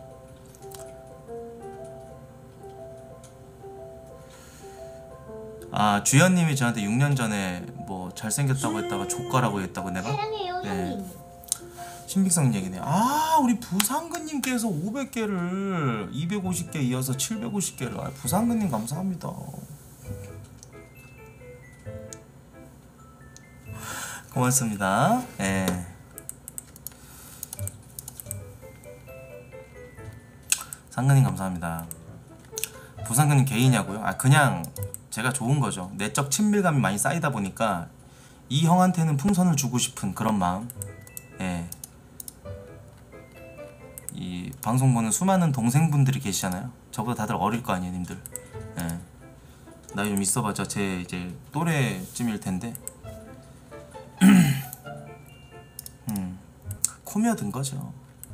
아 주연님이 저한테 육 년 전에 뭐 잘생겼다고 했다가 조카라고 했다고 내가? 사랑해요 네. 형님. 신빙성 얘기네. 아 우리 부상근님께서 오백 개를 이백오십 개 이어서 칠백오십 개를. 아, 부상근님 감사합니다. 고맙습니다. 예. 상근님 감사합니다. 부상근님 개이냐고요? 아 그냥 제가 좋은 거죠. 내적 친밀감이 많이 쌓이다 보니까 이 형한테는 풍선을 주고 싶은 그런 마음. 예. 이 방송 보는 수많은 동생분들이 계시잖아요. 저보다 다들 어릴 거 아니에요, 님들. 예. 나이 좀 있어봤자 제 이제 또래쯤일 텐데. 음, 코미어든 거죠.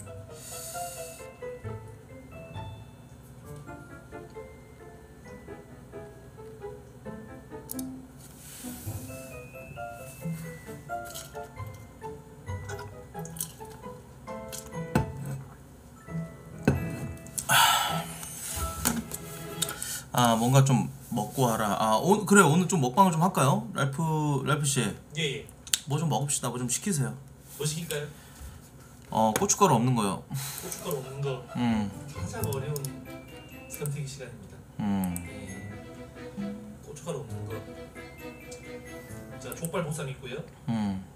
아 뭔가 좀 먹고 하라. 아 오, 그래 오늘 좀 먹방을 좀 할까요? 랄프 랄프 씨. 예예. 뭐 좀 먹읍시다. 뭐 좀 시키세요. 뭐 시킬까요? 어 고춧가루 없는 거요. 고춧가루 없는 거 음, 가장 어려운 선택의 시간입니다. 음, 예. 고춧가루 없는 거. 자 족발 보쌈 있고요. 음,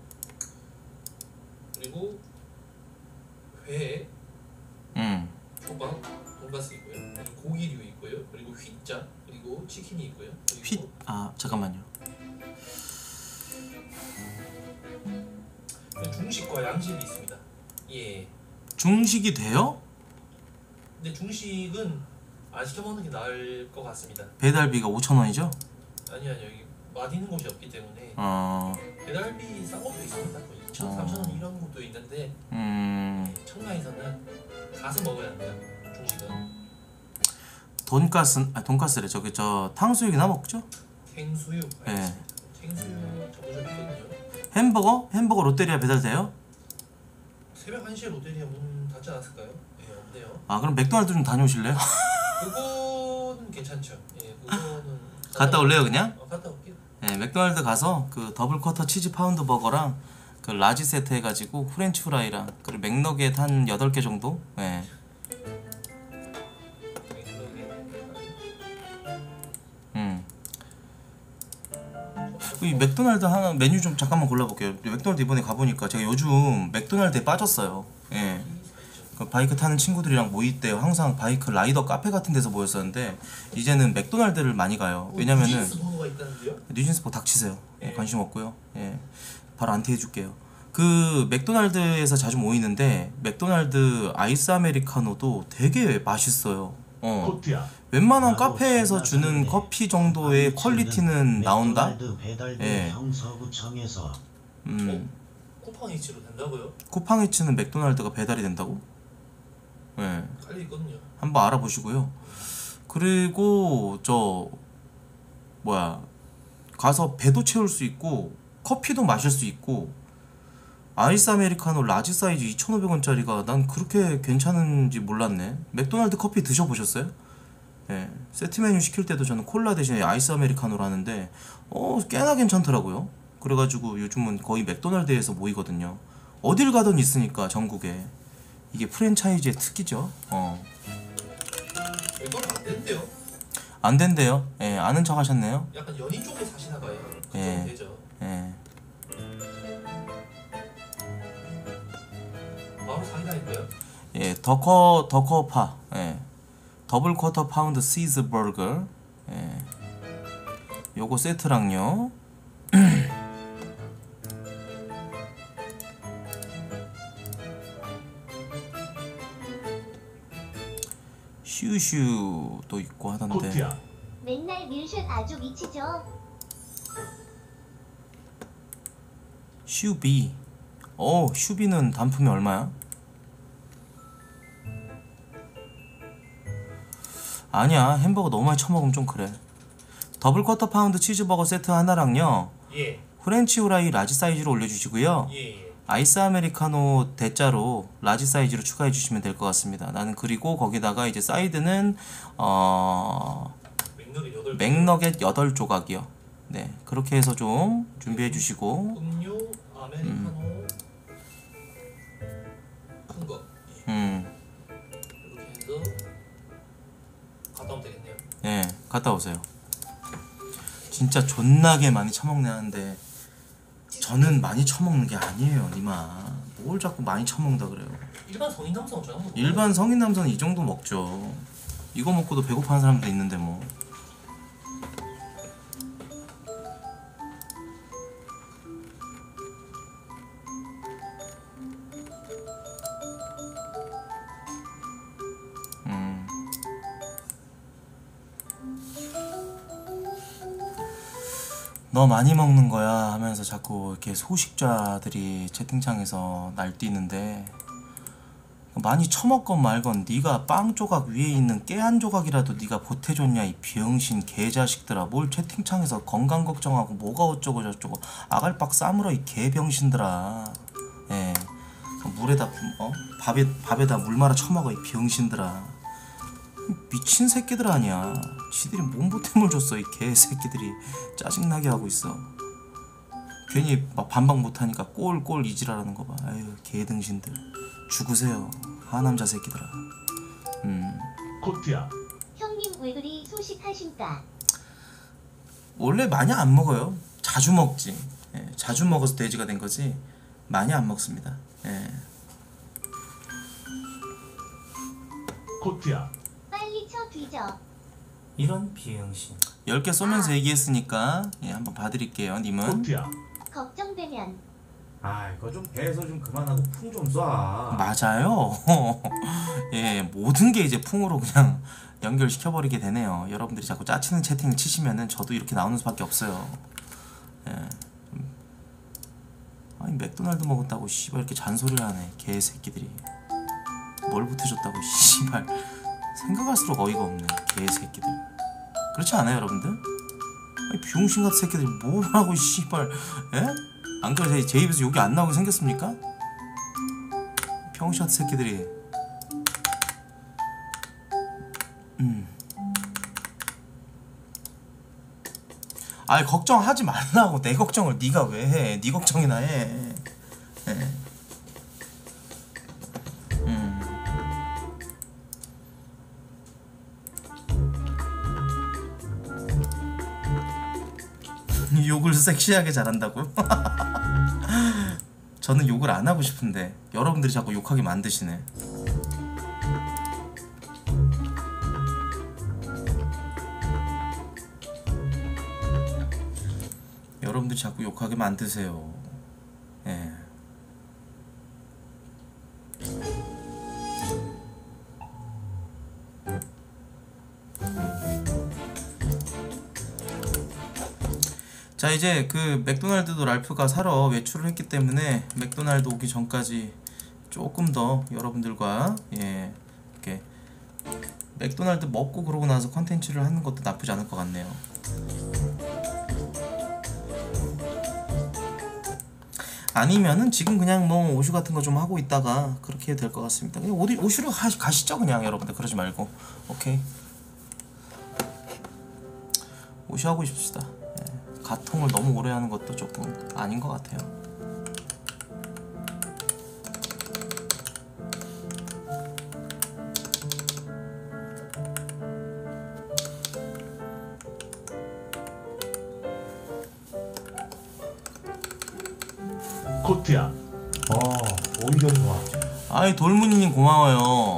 그리고 회, 음. 초밥, 돈가스 있고요. 그리고 고기류 있고요. 그리고 휘자, 그리고 치킨이 있고요. 그리고 휘. 아 잠깐만요. 중식과 양식이 있습니다. 예. 중식이 돼요? 근데 중식은 안 시켜 먹는 게 나을 것 같습니다. 배달비가 오천 원이죠? 아니 아니 여기 맛있는 곳이 없기 때문에 어, 배달비 싼 것도 있습니다. 뭐 이천, 어. 삼천 원 이런 것도 있는데 음, 청라에서는 가서 먹어야 합니다. 중식은 돈가스, 아 돈가스래. 저기 저 탕수육이나 먹죠? 탱수육. 예. 알겠습니다. 탱수육 전문점 있거든요. 햄버거? 햄버거 롯데리아 배달돼요? 새벽 한 시에 롯데리아 문 닫지 않았을까요? 예, 없네요. 아 그럼 맥도날드 좀 다녀오실래요? 그거는 괜찮죠. 예, 그거는 갔다 올래요 그냥? 어, 갔다 올게요. 네, 맥도날드 가서 그 더블 쿼터 치즈 파운드 버거랑 그 라지 세트 해가지고 프렌치 프라이랑 그리고 맥너겟 한 여덟 개 정도? 네. 음. 이 맥도날드 하나 메뉴 좀 잠깐만 골라볼게요. 맥도날드 이번에 가보니까 제가 요즘 맥도날드에 빠졌어요. 예. 그 바이크 타는 친구들이랑 모일 때 항상 바이크 라이더 카페 같은 데서 모였었는데 이제는 맥도날드를 많이 가요. 왜냐면은 뉴진스 버거가 있다는데요? 뉴진스버 닥치세요. 예, 관심 없고요. 예, 바로 안티해줄게요. 그 맥도날드에서 자주 모이는데 맥도날드 아이스 아메리카노도 되게 맛있어요. 어, 코트야. 웬만한 카페에서 주는 커피 정도의 퀄리티는 나온다. 맥도날드 배달부 예. 형서구청에서 음, 쿠팡이츠로 된다고요? 쿠팡이츠는 맥도날드가 배달이 된다고? 예, 깔려 있거든요. 한번 알아보시고요. 그리고 저 뭐야 가서 배도 채울 수 있고 커피도 마실 수 있고 아이스 아메리카노 라지 사이즈 이천오백 원짜리가 난 그렇게 괜찮은지 몰랐네. 맥도날드 커피 드셔보셨어요? 예, 세트 메뉴 시킬 때도 저는 콜라 대신에 아이스 아메리카노를 하는데 어 꽤나 괜찮더라고요. 그래가지고 요즘은 거의 맥도날드에서 모이거든요. 어딜 가든 있으니까 전국에. 이게 프랜차이즈의 특기죠. 어. 이건 안 된대요. 안 된대요. 예, 아는 척 하셨네요. 약간 연인 쪽에 사시나 봐요. 그 예. 정도 되죠. 예. 마음 사기다니까요. 예, 더커 더커파. 예. 더블 쿼터 파운드 치즈 버거. 예. 요거 세트랑요. 슈슈도 있고 하던데. 코트야. 맨날 밀슛 아주 미치죠. 슈비. 어, 슈비는 단품이 얼마야? 아니야, 햄버거 너무 많이 처먹으면 좀 그래. 더블 쿼터 파운드 치즈버거 세트 하나랑요. 예. 프렌치 후라이 라지 사이즈로 올려주시고요. 예. 예. 아이스 아메리카노 대자로 라지 사이즈로 추가해 주시면 될 것 같습니다. 나는 그리고 거기다가 이제 사이드는 어 맥너겟 여덟 개. 맥너겟 여덟 조각이요. 네, 그렇게 해서 좀 준비해 주시고. 음료 아메리카노 큰 거. 예. 음, 이렇게 해서 갔다 오면 되겠네요. 네, 갔다 오세요. 진짜 존나게 많이 처먹네 하는데 저는 많이 처먹는 게 아니에요, 니마. 뭘 자꾸 많이 처먹는다 그래요. 일반 성인 남성은 저 정도 일반 성인 남성은 이 정도 먹죠. 이거 먹고도 배고파하는 사람도 있는데 뭐. 음. 너 많이 먹는 거야 하면서 자꾸 이렇게 소식자들이 채팅창에서 날뛰는데 많이 처먹건 말건 네가 빵 조각 위에 있는 깨 한 조각이라도 네가 보태줬냐 이 병신 개자식들아. 뭘 채팅창에서 건강 걱정하고 뭐가 어쩌고 저쩌고 아갈박 싸물어 이 개병신들아. 예, 물에다 어 밥에 밥에다 물 말아 처먹어 이 병신들아. 미친 새끼들 아니야. 지들이 뭔 보탬을 줬어 이 개새끼들이. 짜증나게 하고 있어. 괜히 막 반박 못하니까 꼴꼴 이지랄하는 거 봐. 아유 개등신들. 죽으세요 하남자 새끼들아. 음 코트야. 형님 왜 그리 소식하신가? 원래 많이 안 먹어요. 자주 먹지. 예, 자주 먹어서 돼지가 된 거지 많이 안 먹습니다. 예. 코트야. 빨리 쳐 뒤져. 이런 비응신. 열 개 쏘면서 얘기했으니까 예, 한번 봐드릴게요 님은. 코트야. 걱정되면 아, 이거 좀 배에서 좀 그만하고 풍 좀 쏴. 맞아요. 예, 모든 게 이제 풍으로 그냥 연결시켜버리게 되네요. 여러분들이 자꾸 짜치는 채팅을 치시면은 저도 이렇게 나오는 수밖에 없어요. 예. 아니 맥도날드 먹었다고 씨발 이렇게 잔소리를 하네 개새끼들이. 뭘 보태줬다고 씨발. 생각할수록 어이가 없네 개새끼들. 그렇지 않아요 여러분들? 아니 병신 같은 새끼들 뭐라고 씨발. 예? 안 그래 제 입에서 욕이 안 나오게 생겼습니까? 병신 같은 새끼들이. 음. 아이 걱정하지 말라고. 내 걱정을 네가 왜 해? 네 걱정이나 해. 예. 음. 욕을 섹시하게 잘한다고요? 저는 욕을 안 하고 싶은데 여러분들이 자꾸 욕하게 만드시네. 여러분들이 자꾸 욕하게 만드세요. 예. 자 이제 그 맥도날드도 랄프가 사러 외출을 했기 때문에 맥도날드 오기 전까지 조금 더 여러분들과 예 이렇게 맥도날드 먹고 그러고 나서 컨텐츠를 하는 것도 나쁘지 않을 것 같네요. 아니면은 지금 그냥 뭐 오슈 같은 거 좀 하고 있다가 그렇게 해도 될 것 같습니다. 그냥 어디 오슈로 가, 가시죠 그냥 여러분들. 그러지 말고. 오케이. 오슈 하고 싶습시다. 예. 가통을 너무 오래 하는 것도 조금 아닌 것 같아요. 코트야. 어, 오히려 좋아. 아이 돌문이님 고마워요.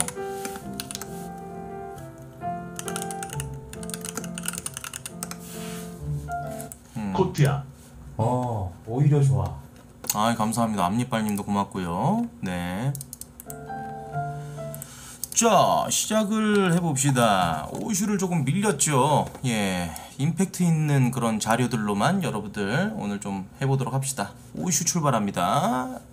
음. 코트야. 어, 오히려 좋아. 아이 감사합니다. 앞니빨님도 고맙고요. 네. 자 시작을 해봅시다. 오슈를 조금 밀렸죠. 예, 임팩트 있는 그런 자료들로만 여러분들 오늘 좀 해보도록 합시다. 오슈 출발합니다.